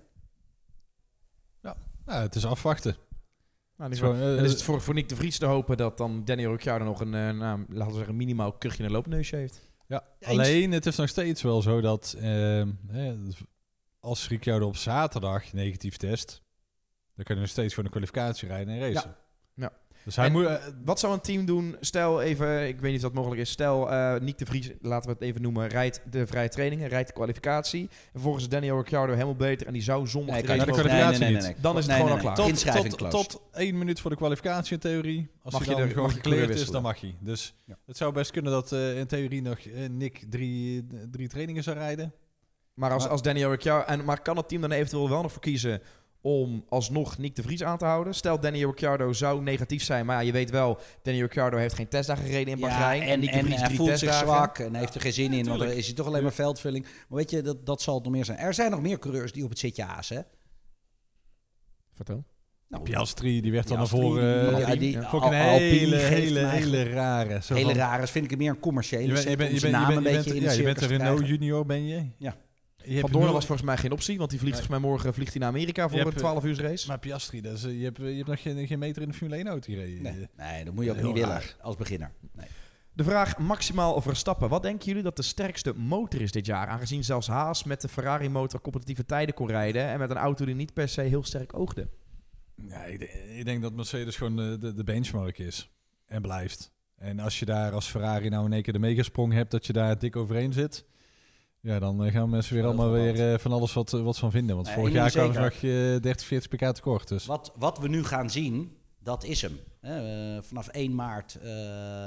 [SPEAKER 2] Ja, het is afwachten.
[SPEAKER 1] Nou, dan is,
[SPEAKER 2] Zo,
[SPEAKER 1] wel-
[SPEAKER 2] uh,
[SPEAKER 1] dan is het voor, voor Nick de Vries te hopen dat dan Daniel Ricciardo nog een, uh, nou, laten we zeggen, minimaal kuchje en een loopneusje heeft.
[SPEAKER 2] Ja,
[SPEAKER 3] Ja,
[SPEAKER 2] alleen het is nog steeds wel zo dat uh, hè, als Ricciardo op zaterdag negatief test, dan kan hij nog steeds voor een kwalificatie rijden en racen.
[SPEAKER 1] Ja. Ja.
[SPEAKER 2] Dus hij
[SPEAKER 1] En
[SPEAKER 2] moet... uh,
[SPEAKER 1] Wat zou een team doen? Stel even, ik weet niet of dat mogelijk is. Stel, uh, Nick de Vries, laten we het even noemen, rijdt de vrije trainingen, rijdt de kwalificatie. En volgens is Daniel Ricciardo helemaal beter en die zou zondag
[SPEAKER 3] Nee,
[SPEAKER 1] de
[SPEAKER 3] kan
[SPEAKER 1] race
[SPEAKER 2] naar de
[SPEAKER 1] mogen-
[SPEAKER 2] kwalificatie niet.
[SPEAKER 1] Dan is het
[SPEAKER 3] Nee,
[SPEAKER 1] gewoon
[SPEAKER 3] nee,
[SPEAKER 1] al
[SPEAKER 3] nee.
[SPEAKER 1] klaar.
[SPEAKER 2] tot,
[SPEAKER 3] Inschrijving
[SPEAKER 2] tot,
[SPEAKER 3] close.
[SPEAKER 2] tot één minuut voor de kwalificatie in theorie. Als
[SPEAKER 1] Mag
[SPEAKER 2] hij
[SPEAKER 1] je
[SPEAKER 2] dan
[SPEAKER 1] de-
[SPEAKER 2] gewoon
[SPEAKER 1] mag je kleur
[SPEAKER 2] gekleurd is,
[SPEAKER 1] wisselen.
[SPEAKER 2] dan mag hij. Dus
[SPEAKER 3] Ja.
[SPEAKER 2] het zou best kunnen dat uh, in theorie nog uh, Nick drie, drie trainingen zou rijden.
[SPEAKER 1] Maar als,
[SPEAKER 2] Maar-
[SPEAKER 1] als Daniel Ricciardo... En, maar kan het team dan eventueel wel nog voor kiezen om alsnog Nick de Vries aan te houden? Stel, Daniel Ricciardo zou negatief zijn. Maar ja, je weet wel, Daniel Ricciardo heeft geen testdagen gereden in
[SPEAKER 3] Ja,
[SPEAKER 1] Bahrein.
[SPEAKER 3] en,
[SPEAKER 1] Nick de
[SPEAKER 3] en
[SPEAKER 1] Vries
[SPEAKER 3] hij
[SPEAKER 1] drie
[SPEAKER 3] voelt zich
[SPEAKER 1] testdagen.
[SPEAKER 3] zwak en hij heeft er geen zin in, want dan
[SPEAKER 2] tuurlijk.
[SPEAKER 3] is hij toch alleen maar veldvulling. Maar weet je, dat, dat zal het nog meer zijn. Er zijn nog meer coureurs die op het zitje azen.
[SPEAKER 1] Vertel.
[SPEAKER 3] Nou,
[SPEAKER 2] Piastri, die werd dan naar
[SPEAKER 3] Piastri,
[SPEAKER 2] voren.
[SPEAKER 3] die-
[SPEAKER 2] eh,
[SPEAKER 3] ja,
[SPEAKER 2] die-
[SPEAKER 3] die-
[SPEAKER 1] ja.
[SPEAKER 2] vond ik een
[SPEAKER 3] Al- Alpine
[SPEAKER 2] hele,
[SPEAKER 3] geeft
[SPEAKER 2] hele,
[SPEAKER 3] hem eigenlijk-
[SPEAKER 2] hele rare. Zo
[SPEAKER 3] hele
[SPEAKER 2] van-
[SPEAKER 3] rare, vind ik het meer een commerciële
[SPEAKER 2] Je bent, je
[SPEAKER 3] set
[SPEAKER 2] bent,
[SPEAKER 3] om
[SPEAKER 2] je
[SPEAKER 3] zijn
[SPEAKER 2] bent, je
[SPEAKER 3] naam een
[SPEAKER 2] bent, je
[SPEAKER 3] beetje
[SPEAKER 2] bent,
[SPEAKER 3] in
[SPEAKER 2] ja,
[SPEAKER 3] het
[SPEAKER 2] je bent
[SPEAKER 3] circus
[SPEAKER 2] een
[SPEAKER 3] te
[SPEAKER 2] Renault
[SPEAKER 3] krijgen.
[SPEAKER 2] junior, ben je.
[SPEAKER 3] Ja.
[SPEAKER 2] Je hebt
[SPEAKER 1] Van Doorn
[SPEAKER 2] nul-
[SPEAKER 1] was volgens mij geen optie, want die vliegt
[SPEAKER 2] Nee.
[SPEAKER 1] volgens mij morgen vliegt hij naar Amerika voor
[SPEAKER 2] Je
[SPEAKER 1] een
[SPEAKER 2] hebt,
[SPEAKER 1] twaalf uur race.
[SPEAKER 2] Maar Piastri, dat is, eh, je, hebt, je hebt nog geen, geen meter in de Formule één auto gereden.
[SPEAKER 3] Nee, nee, dat moet je ook
[SPEAKER 2] Heel
[SPEAKER 3] niet willen
[SPEAKER 2] raar.
[SPEAKER 3] als beginner. Nee.
[SPEAKER 1] De vraag maximaal Verstappen. Wat denken jullie dat de sterkste motor is dit jaar? Aangezien zelfs Haas met de Ferrari motor competitieve tijden kon rijden en met een auto die niet per se heel sterk oogde.
[SPEAKER 2] Ja, ik, de- ik denk dat Mercedes gewoon de, de, de benchmark is. En blijft. En als je daar als Ferrari nou in één keer de megasprong hebt, dat je daar dik overheen zit. Ja, dan eh, gaan mensen weer
[SPEAKER 3] Heel
[SPEAKER 2] allemaal
[SPEAKER 3] veel
[SPEAKER 2] weer eh, van alles wat, wat van vinden. Want
[SPEAKER 3] Nee,
[SPEAKER 2] vorig
[SPEAKER 3] één
[SPEAKER 2] jaar
[SPEAKER 3] ding
[SPEAKER 2] kwamen ze
[SPEAKER 3] zeker.
[SPEAKER 2] nog eh, dertig, veertig pk tekort. Dus.
[SPEAKER 3] Wat, wat we nu gaan zien, dat is hem. Hè, eh, vanaf één maart eh,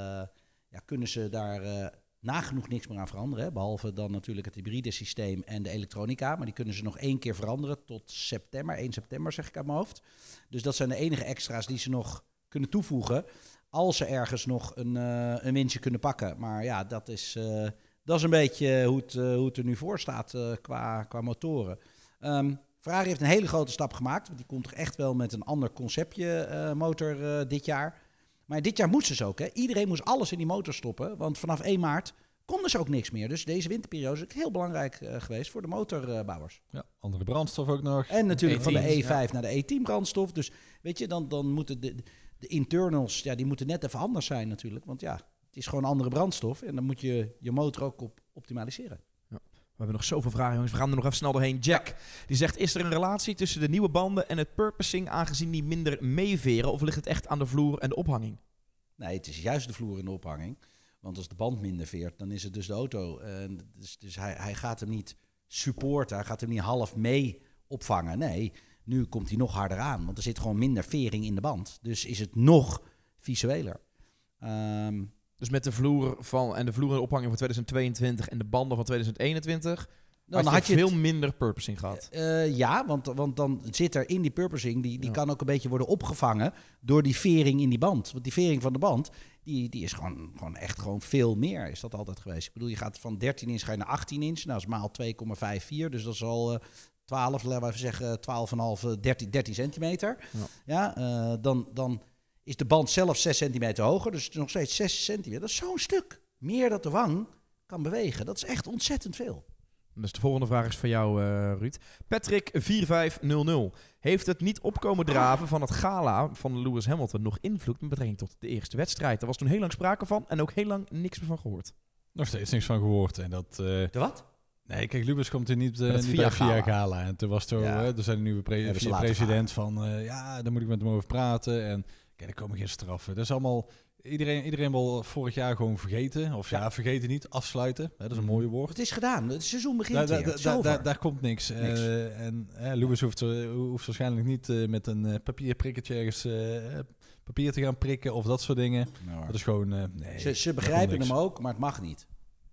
[SPEAKER 3] ja, kunnen ze daar eh, nagenoeg niks meer aan veranderen. Hè, behalve dan natuurlijk het hybride systeem en de elektronica. Maar die kunnen ze nog één keer veranderen tot september. één september zeg ik uit mijn hoofd. Dus dat zijn de enige extra's die ze nog kunnen toevoegen. Als ze ergens nog een, eh, een winstje kunnen pakken. Maar ja, dat is, eh, dat is een beetje hoe het, eh, hoe het er nu voor staat eh, qua, qua motoren. Ehm, Ferrari heeft een hele grote stap gemaakt. Want die komt toch echt wel met een ander conceptje eh, motor eh, dit jaar. Maar dit jaar moesten ze ook. Hè. Iedereen moest alles in die motor stoppen. Want vanaf één maart konden ze ook niks meer. Dus deze winterperiode is ook heel belangrijk eh, geweest voor de motorbouwers.
[SPEAKER 2] Ja, andere brandstof ook nog.
[SPEAKER 3] En natuurlijk van de
[SPEAKER 1] E tien,
[SPEAKER 3] E vijf naar de E tien brandstof. Dus weet je, dan, dan moeten de, de internals, ja, die moeten net even anders zijn natuurlijk. Want ja, het is gewoon andere brandstof. En dan moet je je motor ook op optimaliseren.
[SPEAKER 1] We hebben nog zoveel vragen, jongens. We gaan er nog even snel doorheen. Jack, die zegt, is er een relatie tussen de nieuwe banden en het purposing, aangezien die minder meeveren? Of ligt het echt aan de vloer en de ophanging?
[SPEAKER 3] Nee, het is juist de vloer en de ophanging. Want als de band minder veert, dan is het dus de auto. En dus dus hij, hij gaat hem niet supporten, hij gaat hem niet half mee opvangen. Nee, nu komt hij nog harder aan, want er zit gewoon minder vering in de band. Dus is het nog visueler. Ehm,
[SPEAKER 1] Dus met de vloer van en de vloer en de ophanging van tweeduizend tweeëntwintig en de banden van tweeduizend eenentwintig,
[SPEAKER 3] dan
[SPEAKER 1] had,
[SPEAKER 3] had
[SPEAKER 1] je
[SPEAKER 3] je
[SPEAKER 1] veel
[SPEAKER 3] het-
[SPEAKER 1] minder purposing gehad.
[SPEAKER 3] Eh, ja, want, want dan zit er in die purposing, die, die
[SPEAKER 1] Ja.
[SPEAKER 3] kan ook een beetje worden opgevangen door die vering in die band. Want die vering van de band, die, die is gewoon, gewoon echt gewoon veel meer, is dat altijd geweest. Ik bedoel, je gaat van dertien inch ga je naar achttien inch, nou dat is maal twee komma vijfenvijftig, dus dat is al eh twaalf, laten we even zeggen twaalf komma vijf, dertien, dertien centimeter.
[SPEAKER 1] Ja.
[SPEAKER 3] Ja, eh, dan, dan is de band zelf zes centimeter hoger, dus het is nog steeds zes centimeter. Dat is zo'n stuk meer dat de wang kan bewegen. Dat is echt ontzettend veel.
[SPEAKER 1] Dus de volgende vraag is van jou, eh, Ruud. Patrick vier vijf nul nul. Heeft het niet opkomen draven van het gala van Lewis Hamilton nog invloed met betrekking tot de eerste wedstrijd? Er was toen heel lang sprake van en ook heel lang niks meer van gehoord.
[SPEAKER 2] Nog steeds niks van gehoord. En dat, eh,
[SPEAKER 3] De wat?
[SPEAKER 2] nee, kijk, Lubus komt er niet, uh,
[SPEAKER 1] Met het
[SPEAKER 2] niet
[SPEAKER 1] Via
[SPEAKER 2] bij Via
[SPEAKER 1] Gala.
[SPEAKER 2] Gala. En toen was het zo,
[SPEAKER 3] Ja.
[SPEAKER 2] hè, er zijn een nieuwe pre-
[SPEAKER 3] Hebben ze
[SPEAKER 2] via
[SPEAKER 3] laten
[SPEAKER 2] president van, eh, ja, daar moet ik met hem over praten. En kijk, er komen geen straffen. Dat is allemaal, iedereen, iedereen wil vorig jaar gewoon vergeten. Of ja, vergeten niet, afsluiten. Hè, dat is een mooie woord.
[SPEAKER 3] Het is gedaan. Het seizoen begint
[SPEAKER 2] Daar, daar,
[SPEAKER 3] weer. Het is
[SPEAKER 2] daar,
[SPEAKER 3] over.
[SPEAKER 2] daar, daar komt niks.
[SPEAKER 3] Niks.
[SPEAKER 2] Eh, en eh, Lewis hoeft, eh, hoeft waarschijnlijk niet eh, met een eh, papierprikketje ergens eh, papier te gaan prikken of dat soort dingen.
[SPEAKER 3] Nou,
[SPEAKER 2] Dat is gewoon, eh, nee.
[SPEAKER 3] ze, ze
[SPEAKER 2] daar
[SPEAKER 3] begrijpen
[SPEAKER 2] komt
[SPEAKER 3] hem
[SPEAKER 2] niks.
[SPEAKER 3] ook, maar het mag niet.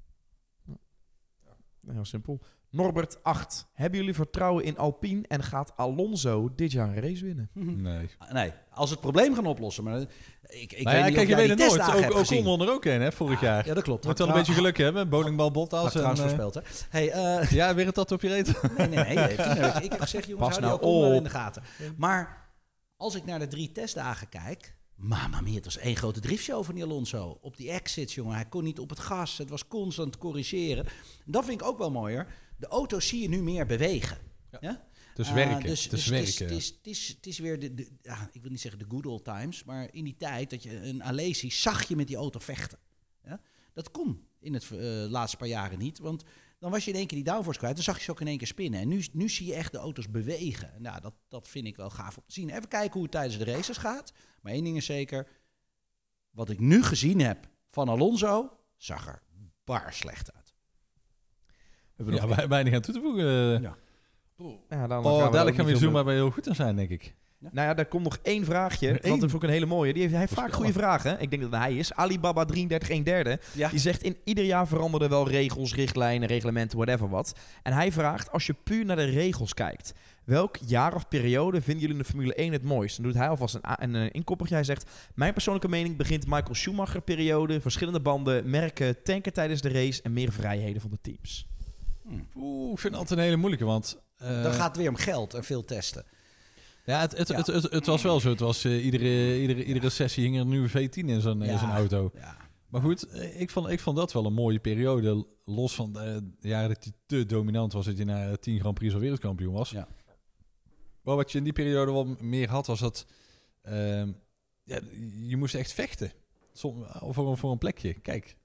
[SPEAKER 1] Heel simpel. Norbert acht. Hebben jullie vertrouwen in Alpine en gaat Alonso dit jaar een race winnen?
[SPEAKER 2] Nee.
[SPEAKER 3] Nee, als het probleem gaan oplossen. Maar ik, ik
[SPEAKER 2] Nou ja,
[SPEAKER 3] weet niet
[SPEAKER 2] kijk,
[SPEAKER 3] of
[SPEAKER 2] je
[SPEAKER 3] jij
[SPEAKER 2] weet
[SPEAKER 3] die
[SPEAKER 2] het nooit.
[SPEAKER 3] testdagen
[SPEAKER 2] Ook,
[SPEAKER 3] hebt
[SPEAKER 2] ook
[SPEAKER 3] gezien.
[SPEAKER 2] Ocon er ook een, hè, vorig jaar.
[SPEAKER 3] Ja, dat klopt.
[SPEAKER 2] Moet wel een beetje geluk hebben. Bowlingbal Bottas.
[SPEAKER 3] Had ik trouwens
[SPEAKER 2] en, eh,
[SPEAKER 3] voorspeld, hè? Hey, eh,
[SPEAKER 2] ja, weer een tat op je reet.
[SPEAKER 3] nee, nee, nee. heeft hij nooit. Ik heb gezegd, jongens,
[SPEAKER 1] Pas
[SPEAKER 3] hou die
[SPEAKER 1] nou
[SPEAKER 3] Ocon wel
[SPEAKER 1] op.
[SPEAKER 3] in de gaten. Maar als ik naar de drie testdagen kijk... Mama mia, het was één grote driftshow van die Alonso. Op die exits, jongen. Hij kon niet op het gas. Het was constant corrigeren. En dat vind ik ook wel mooier. De auto's zie je nu meer bewegen.
[SPEAKER 2] Ja.
[SPEAKER 3] Ja?
[SPEAKER 2] Dus
[SPEAKER 3] Ah,
[SPEAKER 2] werken.
[SPEAKER 3] dus,
[SPEAKER 2] dus
[SPEAKER 3] dus
[SPEAKER 2] werken.
[SPEAKER 3] Het, is, het, is, het, is, het is weer de, de ja, ik wil niet zeggen de good old times, maar in die tijd dat je een Alesi zag je met die auto vechten. Ja? Dat kon in het uh, laatste paar jaren niet, want dan was je in één keer die downforce kwijt, dan zag je ze ook in één keer spinnen. En nu, nu zie je echt de auto's bewegen. Nou, dat, dat vind ik wel gaaf om te zien. Even kijken hoe het tijdens de races gaat. Maar één ding is zeker, wat ik nu gezien heb van Alonso, zag er bar slecht uit.
[SPEAKER 1] We hebben
[SPEAKER 2] Ja,
[SPEAKER 1] nog-
[SPEAKER 2] wij- weinig aan toe te voegen.
[SPEAKER 3] Ja.
[SPEAKER 1] Ja, dan
[SPEAKER 2] Oh,
[SPEAKER 1] gaan we
[SPEAKER 2] dadelijk gaan we
[SPEAKER 1] ook niet
[SPEAKER 2] zo
[SPEAKER 1] veel
[SPEAKER 2] maar bij heel goed aan zijn, denk ik.
[SPEAKER 1] Nou ja, daar komt nog één vraagje.
[SPEAKER 2] Eén?
[SPEAKER 1] Want dat is ook een hele mooie. Die heeft, hij heeft vaak
[SPEAKER 2] Voorspellen.
[SPEAKER 1] goede vragen. Ik denk dat het hij is. Alibaba drieëndertig een derde.
[SPEAKER 3] Ja.
[SPEAKER 1] Die zegt in ieder jaar veranderen wel regels, richtlijnen, reglementen, whatever wat. En hij vraagt, als je puur naar de regels kijkt, welk jaar of periode vinden jullie in de Formule één het mooist? Dan doet hij alvast een, a- een, een inkoppertje. Hij zegt, mijn persoonlijke mening begint Michael Schumacher periode, verschillende banden, merken, tanken tijdens de race en meer vrijheden van de teams.
[SPEAKER 2] Oeh, ik vind het altijd een hele moeilijke, want... uh,
[SPEAKER 3] Dan gaat het weer om geld en veel testen.
[SPEAKER 2] Ja, het, het,
[SPEAKER 3] Ja.
[SPEAKER 2] Het, het, het was wel zo. Het was, uh, iedere, iedere, iedere sessie hing er een nieuwe V tien in zo'n, in
[SPEAKER 3] Ja.
[SPEAKER 2] zo'n auto.
[SPEAKER 3] Ja.
[SPEAKER 2] Maar goed, eh, ik vond, ik vond dat wel een mooie periode. Los van de jaren dat hij te dominant was, dat hij na tien Grand Prix al wereldkampioen was.
[SPEAKER 3] Ja.
[SPEAKER 2] Maar wat je in die periode wel meer had, was dat... ehm, ja, je moest echt vechten. Som, voor, een- voor een plekje. Kijk.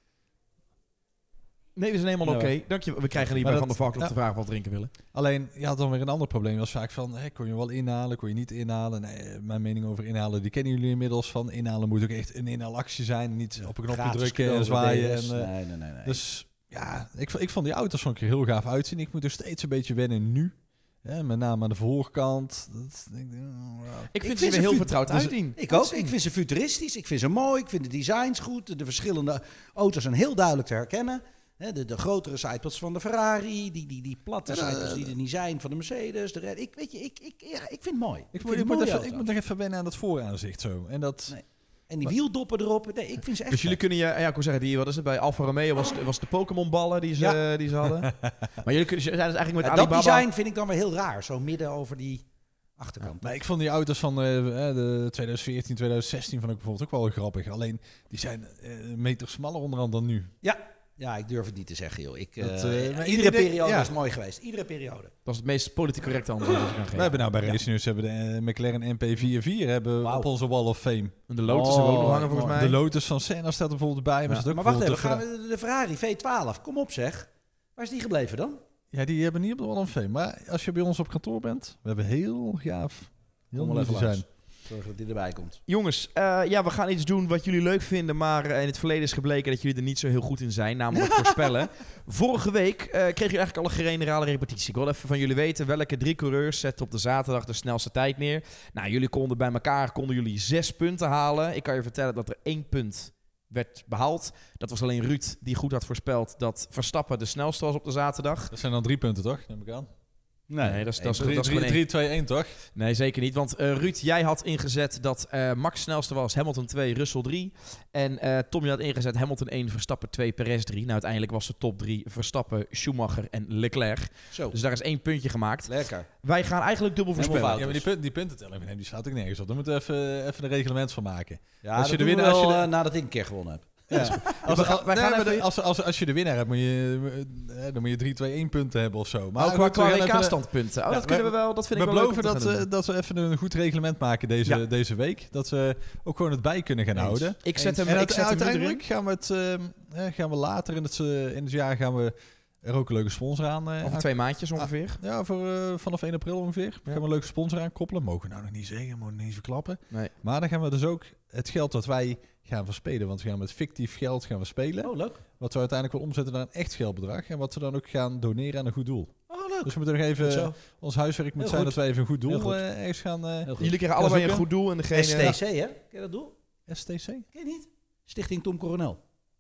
[SPEAKER 1] Nee, we zijn helemaal
[SPEAKER 3] Ja.
[SPEAKER 1] oké. Dank je. We krijgen niet
[SPEAKER 2] Maar
[SPEAKER 1] bij
[SPEAKER 2] dat-
[SPEAKER 1] Van der Valk nog
[SPEAKER 2] ja.
[SPEAKER 1] te vragen wat drinken willen.
[SPEAKER 2] Alleen, je had dan weer een ander probleem. Dat was vaak van, hè, kon je wel inhalen, kon je niet inhalen. Nee, mijn mening over inhalen, die kennen jullie inmiddels van. Inhalen moet ook echt een inhaalactie zijn. Niet op een knopje
[SPEAKER 3] Gratis
[SPEAKER 2] drukken en
[SPEAKER 3] cadeau
[SPEAKER 2] zwaaien.
[SPEAKER 3] voor
[SPEAKER 2] En,
[SPEAKER 3] D S.
[SPEAKER 2] eh,
[SPEAKER 3] nee, nee, nee. nee.
[SPEAKER 2] Dus ja, ik, v- ik vond die auto's vond ik er heel gaaf uitzien. Ik moet er steeds een beetje wennen nu. Hè, met name aan de voorkant. Dat, ik, denk, oh, wow.
[SPEAKER 1] Ik vind
[SPEAKER 3] vind
[SPEAKER 1] ze weer
[SPEAKER 3] ze
[SPEAKER 1] heel
[SPEAKER 3] fu-
[SPEAKER 1] vertrouwd
[SPEAKER 2] dus-
[SPEAKER 1] uitzien.
[SPEAKER 3] Ik ook. Ik vind ze futuristisch. Ik vind ze mooi. Ik vind de designs goed. De verschillende auto's zijn heel duidelijk te herkennen. Hè, de, de grotere sidepods van de Ferrari. Die, die, die platte
[SPEAKER 2] Ja, de-
[SPEAKER 3] sidepods die er niet zijn van de Mercedes. De Red. Ik, weet je, ik, ik, ja, ik vind het mooi.
[SPEAKER 2] Ik,
[SPEAKER 3] vind
[SPEAKER 2] moet,
[SPEAKER 3] het
[SPEAKER 2] ik, moet
[SPEAKER 3] mooie
[SPEAKER 2] even, ik
[SPEAKER 3] auto's.
[SPEAKER 2] moet nog even wennen aan dat vooraanzicht zo. En dat...
[SPEAKER 3] Nee. En die wieldoppen erop. Nee, ik vind ze echt
[SPEAKER 1] Dus jullie
[SPEAKER 3] vet.
[SPEAKER 1] kunnen je, ja, ik wil zeggen, die, wat is het bij Alfa Romeo was, was de Pokémon ballen die ze,
[SPEAKER 3] Ja.
[SPEAKER 1] die ze hadden. Maar jullie kunnen, zijn dus eigenlijk met
[SPEAKER 3] Ja, dat
[SPEAKER 1] Alibaba.
[SPEAKER 3] design vind ik dan weer heel raar. Zo midden over die achterkant.
[SPEAKER 2] Maar ik vond die auto's van eh, eh, de twintig veertien, twintig zestien vond ik bijvoorbeeld ook wel grappig. Alleen, die zijn eh, een meter smaller onderhand dan nu.
[SPEAKER 3] Ja, ik durf het niet te zeggen, joh. Ik,
[SPEAKER 2] Dat,
[SPEAKER 3] eh,
[SPEAKER 2] eh, maar
[SPEAKER 3] iedere
[SPEAKER 2] iedereen-
[SPEAKER 3] periode
[SPEAKER 2] ja.
[SPEAKER 3] is mooi geweest. Iedere periode.
[SPEAKER 1] Dat is het meest politiek correcte antwoord dat je kan
[SPEAKER 2] We
[SPEAKER 1] geven.
[SPEAKER 2] hebben nou bij Racing News hebben de eh, McLaren M P vierentveertig hebben
[SPEAKER 3] Wauw.
[SPEAKER 2] op onze Wall of Fame.
[SPEAKER 1] En de Lotus hebben we ook nog hangen volgens
[SPEAKER 3] mooi.
[SPEAKER 1] mij.
[SPEAKER 2] De Lotus van Senna staat er bijvoorbeeld bij. Maar,
[SPEAKER 1] Ja.
[SPEAKER 2] zit ook
[SPEAKER 3] Maar wacht even,
[SPEAKER 2] bijvoorbeeld
[SPEAKER 3] gaan
[SPEAKER 2] de
[SPEAKER 3] we de Ferrari V twaalf. Kom op zeg. Waar is die gebleven dan?
[SPEAKER 2] Fra- Ja, die hebben niet op de Wall of Fame. Maar als je bij ons op kantoor bent, we hebben heel gaaf, heel
[SPEAKER 3] Kom wel
[SPEAKER 2] mooi
[SPEAKER 3] even
[SPEAKER 2] design.
[SPEAKER 3] langs. Zorg dat die erbij komt.
[SPEAKER 1] Jongens, eh, ja, we gaan iets doen wat jullie leuk vinden, maar eh, in het verleden is gebleken dat jullie er niet zo heel goed in zijn, namelijk voorspellen. Vorige week eh kregen jullie eigenlijk al een generale repetitie. Ik wil even van jullie weten welke drie coureurs zetten op de zaterdag de snelste tijd neer. Nou, jullie konden bij elkaar konden jullie zes punten halen. Ik kan je vertellen dat er één punt werd behaald. Dat was alleen Ruud die goed had voorspeld dat Verstappen de snelste was op de zaterdag.
[SPEAKER 2] Dat zijn dan drie punten, toch? Neem ik aan.
[SPEAKER 1] Nee, dat is, dat is,
[SPEAKER 2] drie,
[SPEAKER 1] dat is gewoon één.
[SPEAKER 2] drie, twee, één, toch?
[SPEAKER 1] Nee, zeker niet. Want eh, Ruud, jij had ingezet dat eh, Max snelste was, Hamilton twee, Russell drie. En eh Tom, je had ingezet Hamilton één, Verstappen twee, Perez drie. Nou, uiteindelijk was de top drie Verstappen, Schumacher en Leclerc.
[SPEAKER 3] Zo,
[SPEAKER 1] Dus daar is één puntje gemaakt.
[SPEAKER 3] lekker.
[SPEAKER 1] Wij gaan eigenlijk dubbel
[SPEAKER 3] Helemaal
[SPEAKER 1] voorspellen.
[SPEAKER 2] Ja, maar die, punt, die puntentelling, nee, die staat ook nergens op. Daar moeten we even, even een reglement van maken.
[SPEAKER 3] Ja,
[SPEAKER 2] Als je
[SPEAKER 3] dat
[SPEAKER 2] de
[SPEAKER 3] doen
[SPEAKER 2] winnaar-
[SPEAKER 3] we
[SPEAKER 2] als je
[SPEAKER 3] wel,
[SPEAKER 2] de-
[SPEAKER 3] eh, nadat ik een keer gewonnen heb.
[SPEAKER 2] Ja. Als,
[SPEAKER 1] we gaan-
[SPEAKER 2] als,
[SPEAKER 1] wij
[SPEAKER 2] nee,
[SPEAKER 1] gaan
[SPEAKER 2] maar de-
[SPEAKER 1] even-
[SPEAKER 2] als, als, als je de winnaar hebt, moet je, eh, dan moet je drie, twee, één punten hebben of zo.
[SPEAKER 1] Maar ook qua,
[SPEAKER 2] goed, we gaan
[SPEAKER 1] qua
[SPEAKER 2] even-
[SPEAKER 1] W K-standpunten. Oh,
[SPEAKER 2] Ja,
[SPEAKER 1] dat kunnen we
[SPEAKER 2] we-
[SPEAKER 1] wel. Dat vind
[SPEAKER 2] we
[SPEAKER 1] ik wel leuk om
[SPEAKER 2] beloven
[SPEAKER 1] te
[SPEAKER 2] dat,
[SPEAKER 1] gaan
[SPEAKER 2] eh,
[SPEAKER 1] doen.
[SPEAKER 2] dat we even een goed reglement maken deze,
[SPEAKER 1] Ja.
[SPEAKER 2] deze week. Dat we ook gewoon het bij kunnen gaan
[SPEAKER 3] Eens.
[SPEAKER 2] houden.
[SPEAKER 1] Ik zet hem,
[SPEAKER 2] En
[SPEAKER 1] ik
[SPEAKER 2] uite-
[SPEAKER 1] zet hem nu erin.
[SPEAKER 2] uiteindelijk gaan we, het, eh, eh, gaan we later in het, eh, in het jaar gaan we er ook een leuke sponsor aan. eh,
[SPEAKER 1] Over
[SPEAKER 2] aan-
[SPEAKER 1] twee maandjes ongeveer.
[SPEAKER 2] Ja, voor, eh, vanaf één april ongeveer.
[SPEAKER 1] Ja.
[SPEAKER 2] Gaan we een leuke sponsor aankoppelen. Mogen we nou nog niet zeggen, mogen we niet verklappen.
[SPEAKER 1] Nee.
[SPEAKER 2] Maar dan gaan we dus ook het geld dat wij gaan verspelen. Want we gaan met fictief geld gaan we spelen.
[SPEAKER 3] Oh, leuk.
[SPEAKER 2] Wat we uiteindelijk wel omzetten naar een echt geldbedrag. En wat we dan ook gaan doneren aan een goed doel.
[SPEAKER 3] Oh, leuk.
[SPEAKER 2] Dus we moeten nog even...
[SPEAKER 3] Goed zo.
[SPEAKER 2] Ons huiswerk moet
[SPEAKER 3] Heel
[SPEAKER 2] zijn
[SPEAKER 3] goed.
[SPEAKER 2] dat wij even een goed
[SPEAKER 3] Heel
[SPEAKER 2] doel
[SPEAKER 3] goed.
[SPEAKER 2] eh, ergens gaan... eh,
[SPEAKER 3] Heel goed.
[SPEAKER 1] Jullie krijgen allebei een
[SPEAKER 2] zoeken.
[SPEAKER 1] goed doel. En degene,
[SPEAKER 3] S T C, hè? Ken je dat doel?
[SPEAKER 2] S T C?
[SPEAKER 3] Ken je niet? Stichting Tom Coronel.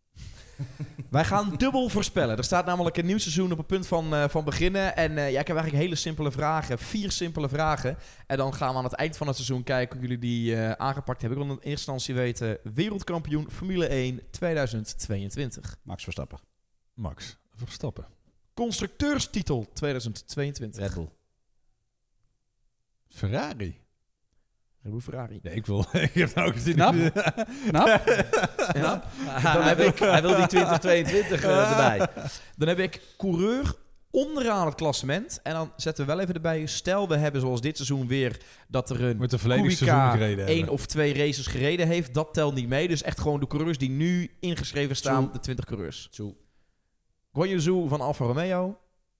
[SPEAKER 1] Wij gaan dubbel voorspellen. Er staat namelijk een nieuw seizoen op het punt van, eh, van beginnen. En eh, ja, ik heb eigenlijk hele simpele vragen. Vier simpele vragen. En dan gaan we aan het eind van het seizoen kijken hoe jullie die eh, aangepakt hebben. Ik wil in eerste instantie weten, wereldkampioen Formule één tweeduizend tweeëntwintig.
[SPEAKER 3] Max Verstappen.
[SPEAKER 2] Max Verstappen.
[SPEAKER 1] Constructeurstitel tweeduizend tweeëntwintig.
[SPEAKER 3] Red Bull.
[SPEAKER 2] Ferrari.
[SPEAKER 1] Red Bull Ferrari.
[SPEAKER 2] Nee, ik wil... ik heb nou gezien...
[SPEAKER 3] Knap. Knap.
[SPEAKER 1] Ja.
[SPEAKER 3] Dan heb ik, hij wil die twintig tweeëntwintig uh, erbij.
[SPEAKER 1] Dan heb ik coureur onderaan het klassement. En dan zetten we wel even erbij. Stel, we hebben zoals dit seizoen weer dat er een
[SPEAKER 2] Moet een volledig
[SPEAKER 1] Kubica
[SPEAKER 2] seizoen gereden
[SPEAKER 1] één
[SPEAKER 2] hebben.
[SPEAKER 1] of twee races gereden heeft. Dat telt niet mee. Dus echt gewoon de coureurs die nu ingeschreven staan.
[SPEAKER 3] Zo.
[SPEAKER 1] De twintig coureurs.
[SPEAKER 3] Zo.
[SPEAKER 1] Guan Yu Zhou van Alfa Romeo.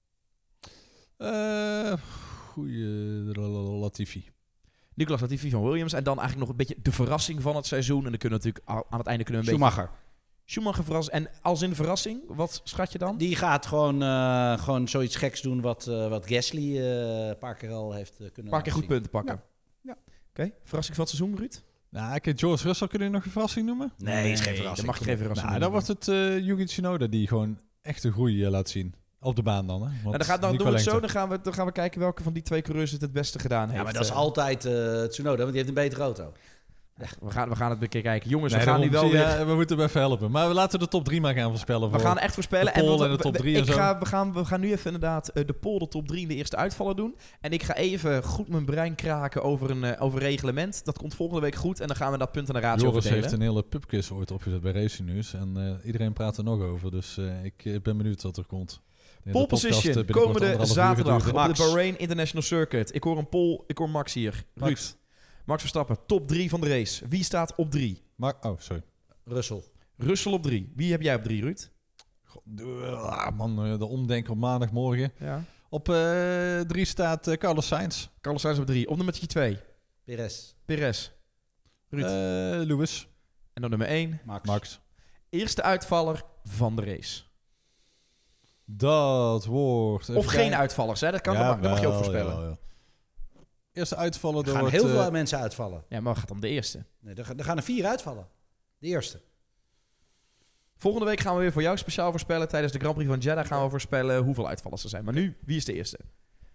[SPEAKER 2] Eh, goeie Latifi.
[SPEAKER 1] Nicolas Latifi van Williams. En dan eigenlijk nog een beetje de verrassing van het seizoen. En dan kunnen we natuurlijk a- aan het einde kunnen we een
[SPEAKER 3] Schumacher.
[SPEAKER 1] beetje... Schumacher verrassen. En als in verrassing, wat schat je dan?
[SPEAKER 3] Die gaat gewoon, uh, gewoon zoiets geks doen wat, uh, wat Gasly uh, een paar keer al heeft uh, kunnen
[SPEAKER 1] Een paar keer goed
[SPEAKER 3] laten
[SPEAKER 1] punten pakken.
[SPEAKER 3] Ja.
[SPEAKER 1] Oké, okay. Verrassing van het seizoen, Ruud?
[SPEAKER 2] Nou, kijk, George Russell, kun je nog een verrassing noemen?
[SPEAKER 3] Nee, is geen
[SPEAKER 1] Dan
[SPEAKER 3] verrassing.
[SPEAKER 1] mag je geen verrassing
[SPEAKER 2] Nou, dan
[SPEAKER 1] noemen.
[SPEAKER 2] wordt het uh, Yuki Tsunoda die gewoon echt een groei uh, laat zien. Op de baan dan, hè? Want
[SPEAKER 1] Nou, dan gaat, dan
[SPEAKER 2] niet
[SPEAKER 1] doen we
[SPEAKER 2] qua
[SPEAKER 1] het zo,
[SPEAKER 2] lengte.
[SPEAKER 1] dan gaan, we, dan gaan we kijken welke van die twee coureurs het het beste gedaan heeft.
[SPEAKER 3] Ja, maar dat is
[SPEAKER 1] Uh,
[SPEAKER 3] altijd uh, Tsunoda, want die heeft een betere auto.
[SPEAKER 1] we, gaan, we gaan het een keer kijken. Jongens,
[SPEAKER 2] Nee,
[SPEAKER 1] we gaan nu
[SPEAKER 2] daarom
[SPEAKER 1] wel
[SPEAKER 2] zie
[SPEAKER 1] weer...
[SPEAKER 2] je, we moeten hem even helpen. Maar we laten de top drie maar gaan voorspellen.
[SPEAKER 1] We
[SPEAKER 2] voor
[SPEAKER 1] gaan echt voorspellen.
[SPEAKER 2] de pole
[SPEAKER 1] wat-
[SPEAKER 2] en de top
[SPEAKER 1] we-
[SPEAKER 2] drie
[SPEAKER 1] ik
[SPEAKER 2] en zo.
[SPEAKER 1] Ga, we, gaan, we gaan nu even inderdaad uh, de pole, de top drie en de eerste uitvallen doen. En ik ga even goed mijn brein kraken over een uh, over reglement. Dat komt volgende week goed. En dan gaan we dat punt aan de ratio
[SPEAKER 2] Joris
[SPEAKER 1] verdelen.
[SPEAKER 2] heeft een hele pubquiz ooit opgezet bij Racing News. En uh, iedereen praat er nog over. Dus uh, ik uh, ben benieuwd wat er komt. Ja,
[SPEAKER 1] Pole
[SPEAKER 2] de podcast, uh,
[SPEAKER 1] position,
[SPEAKER 2] binnenkort
[SPEAKER 1] komende
[SPEAKER 2] anderhalf uur
[SPEAKER 1] zaterdag
[SPEAKER 2] geduurd,
[SPEAKER 1] op
[SPEAKER 2] hè?
[SPEAKER 3] Max.
[SPEAKER 1] de Bahrain International Circuit. Ik hoor een Pol, ik hoor Max hier.
[SPEAKER 2] Max.
[SPEAKER 1] Ruud. Max Verstappen, top drie van de race. Wie staat op drie?
[SPEAKER 2] Maar, oh, sorry.
[SPEAKER 3] Russell.
[SPEAKER 1] Russell op drie. Wie heb jij op drie, Ruud?
[SPEAKER 2] God, ah, man, uh, de omdenken op maandagmorgen.
[SPEAKER 1] Ja.
[SPEAKER 2] Op uh, drie staat uh, Carlos Sainz.
[SPEAKER 1] Carlos Sainz op drie. Op nummer twee.
[SPEAKER 3] Perez.
[SPEAKER 1] Perez. Ruud.
[SPEAKER 2] Uh, Lewis.
[SPEAKER 1] En dan nummer één.
[SPEAKER 3] Max.
[SPEAKER 2] Max.
[SPEAKER 1] Eerste uitvaller van de race.
[SPEAKER 2] Dat wordt...
[SPEAKER 1] Of geen uitvallers, hè? Dat, kan, dat, mag, dat mag je ook voorspellen.
[SPEAKER 2] Ja, ja. Eerste uitvallen
[SPEAKER 3] Er
[SPEAKER 2] door
[SPEAKER 3] gaan
[SPEAKER 2] het,
[SPEAKER 3] heel
[SPEAKER 2] uh,
[SPEAKER 3] veel mensen uitvallen.
[SPEAKER 1] Ja, maar gaat om de eerste.
[SPEAKER 3] Nee, er, ga- er gaan er vier uitvallen. De eerste.
[SPEAKER 1] Volgende week gaan we weer voor jou speciaal voorspellen. Tijdens de Grand Prix van Jeddah gaan we voorspellen hoeveel uitvallers er zijn. Maar nu, wie is de eerste?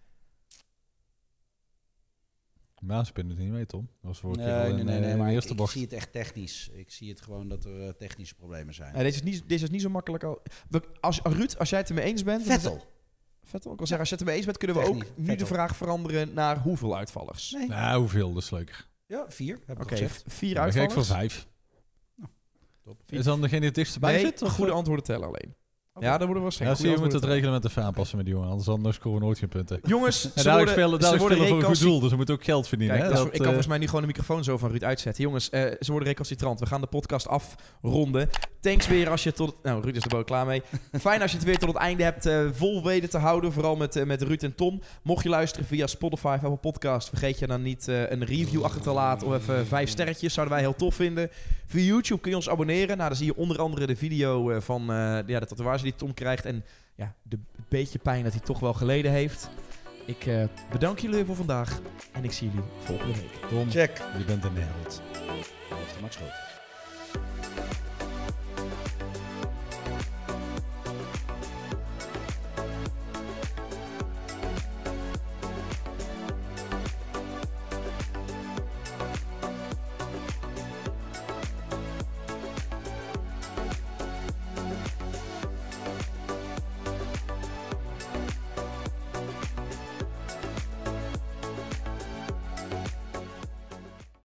[SPEAKER 2] Maaspin het niet mee, Tom. Dat was vorige keer
[SPEAKER 3] Nee,
[SPEAKER 2] al
[SPEAKER 3] nee,
[SPEAKER 2] in,
[SPEAKER 3] nee,
[SPEAKER 2] uh,
[SPEAKER 3] nee,
[SPEAKER 2] in de
[SPEAKER 3] maar ik,
[SPEAKER 2] eerste
[SPEAKER 3] ik
[SPEAKER 2] bocht.
[SPEAKER 3] zie het echt technisch. Ik zie het gewoon dat er uh, technische problemen zijn.
[SPEAKER 1] Nee, deze, is niet, deze is niet zo makkelijk. Al. We, als, Ruud, als jij het ermee eens bent...
[SPEAKER 3] Vettel.
[SPEAKER 1] Vettel? Ik wil zeggen, als je het ermee eens bent, kunnen we
[SPEAKER 3] Technisch,
[SPEAKER 1] ook nu
[SPEAKER 3] Vettel.
[SPEAKER 1] de vraag veranderen naar hoeveel uitvallers.
[SPEAKER 3] Nee.
[SPEAKER 2] Nou, hoeveel? Dat is leuker.
[SPEAKER 3] Ja, vier, heb ik
[SPEAKER 1] Oké,
[SPEAKER 3] gezegd.
[SPEAKER 1] v- vier
[SPEAKER 2] Dan ga ik
[SPEAKER 1] uitvallers.
[SPEAKER 2] voor vijf.
[SPEAKER 3] Top.
[SPEAKER 2] Is dan degene die het dichtst bij
[SPEAKER 1] Nee,
[SPEAKER 2] zit? Of
[SPEAKER 1] goede
[SPEAKER 2] uh,
[SPEAKER 1] antwoorden tellen alleen.
[SPEAKER 3] Oké.
[SPEAKER 1] Ja, dan moeten we
[SPEAKER 2] ja,
[SPEAKER 1] waarschijnlijk
[SPEAKER 2] zie je,
[SPEAKER 1] goede
[SPEAKER 2] moet het
[SPEAKER 1] antwoorden
[SPEAKER 2] reglement even aanpassen met die jongen. Anders dan scoren we nooit geen punten.
[SPEAKER 1] tellen. Jongens,
[SPEAKER 2] En
[SPEAKER 1] ze
[SPEAKER 2] dadelijk
[SPEAKER 1] worden,
[SPEAKER 2] spelen,
[SPEAKER 1] ze
[SPEAKER 2] dadelijk
[SPEAKER 1] worden
[SPEAKER 2] spelen voor een goed
[SPEAKER 1] recalci-
[SPEAKER 2] doel, dus we moeten ook geld verdienen.
[SPEAKER 1] Kijk,
[SPEAKER 2] hè?
[SPEAKER 1] dat is-
[SPEAKER 2] Dat,
[SPEAKER 1] ik kan
[SPEAKER 2] uh,
[SPEAKER 1] volgens mij nu gewoon de microfoon zo van Ruud uitzetten. Jongens, eh, ze worden recalcitrant. We gaan de podcast afronden. Thanks weer als je tot... Nou, Ruud is er wel klaar mee. Fijn als je het weer tot het einde hebt uh, vol weten te houden. Vooral met, uh, met Ruud en Tom. Mocht je luisteren via Spotify of Apple Podcast, vergeet je dan niet uh, een review achter te laten. Of even vijf sterretjes. Zouden wij heel tof vinden. Via YouTube kun je ons abonneren. Nou, dan zie je onder andere de video uh, van uh, ja, de tatoeage die Tom krijgt. En ja, de, het beetje pijn dat hij toch wel geleden heeft. Ik uh, bedank jullie voor vandaag. En ik zie jullie volgende week.
[SPEAKER 2] Tom,
[SPEAKER 3] Check.
[SPEAKER 2] je bent een held.
[SPEAKER 3] Heeft de Max Groot.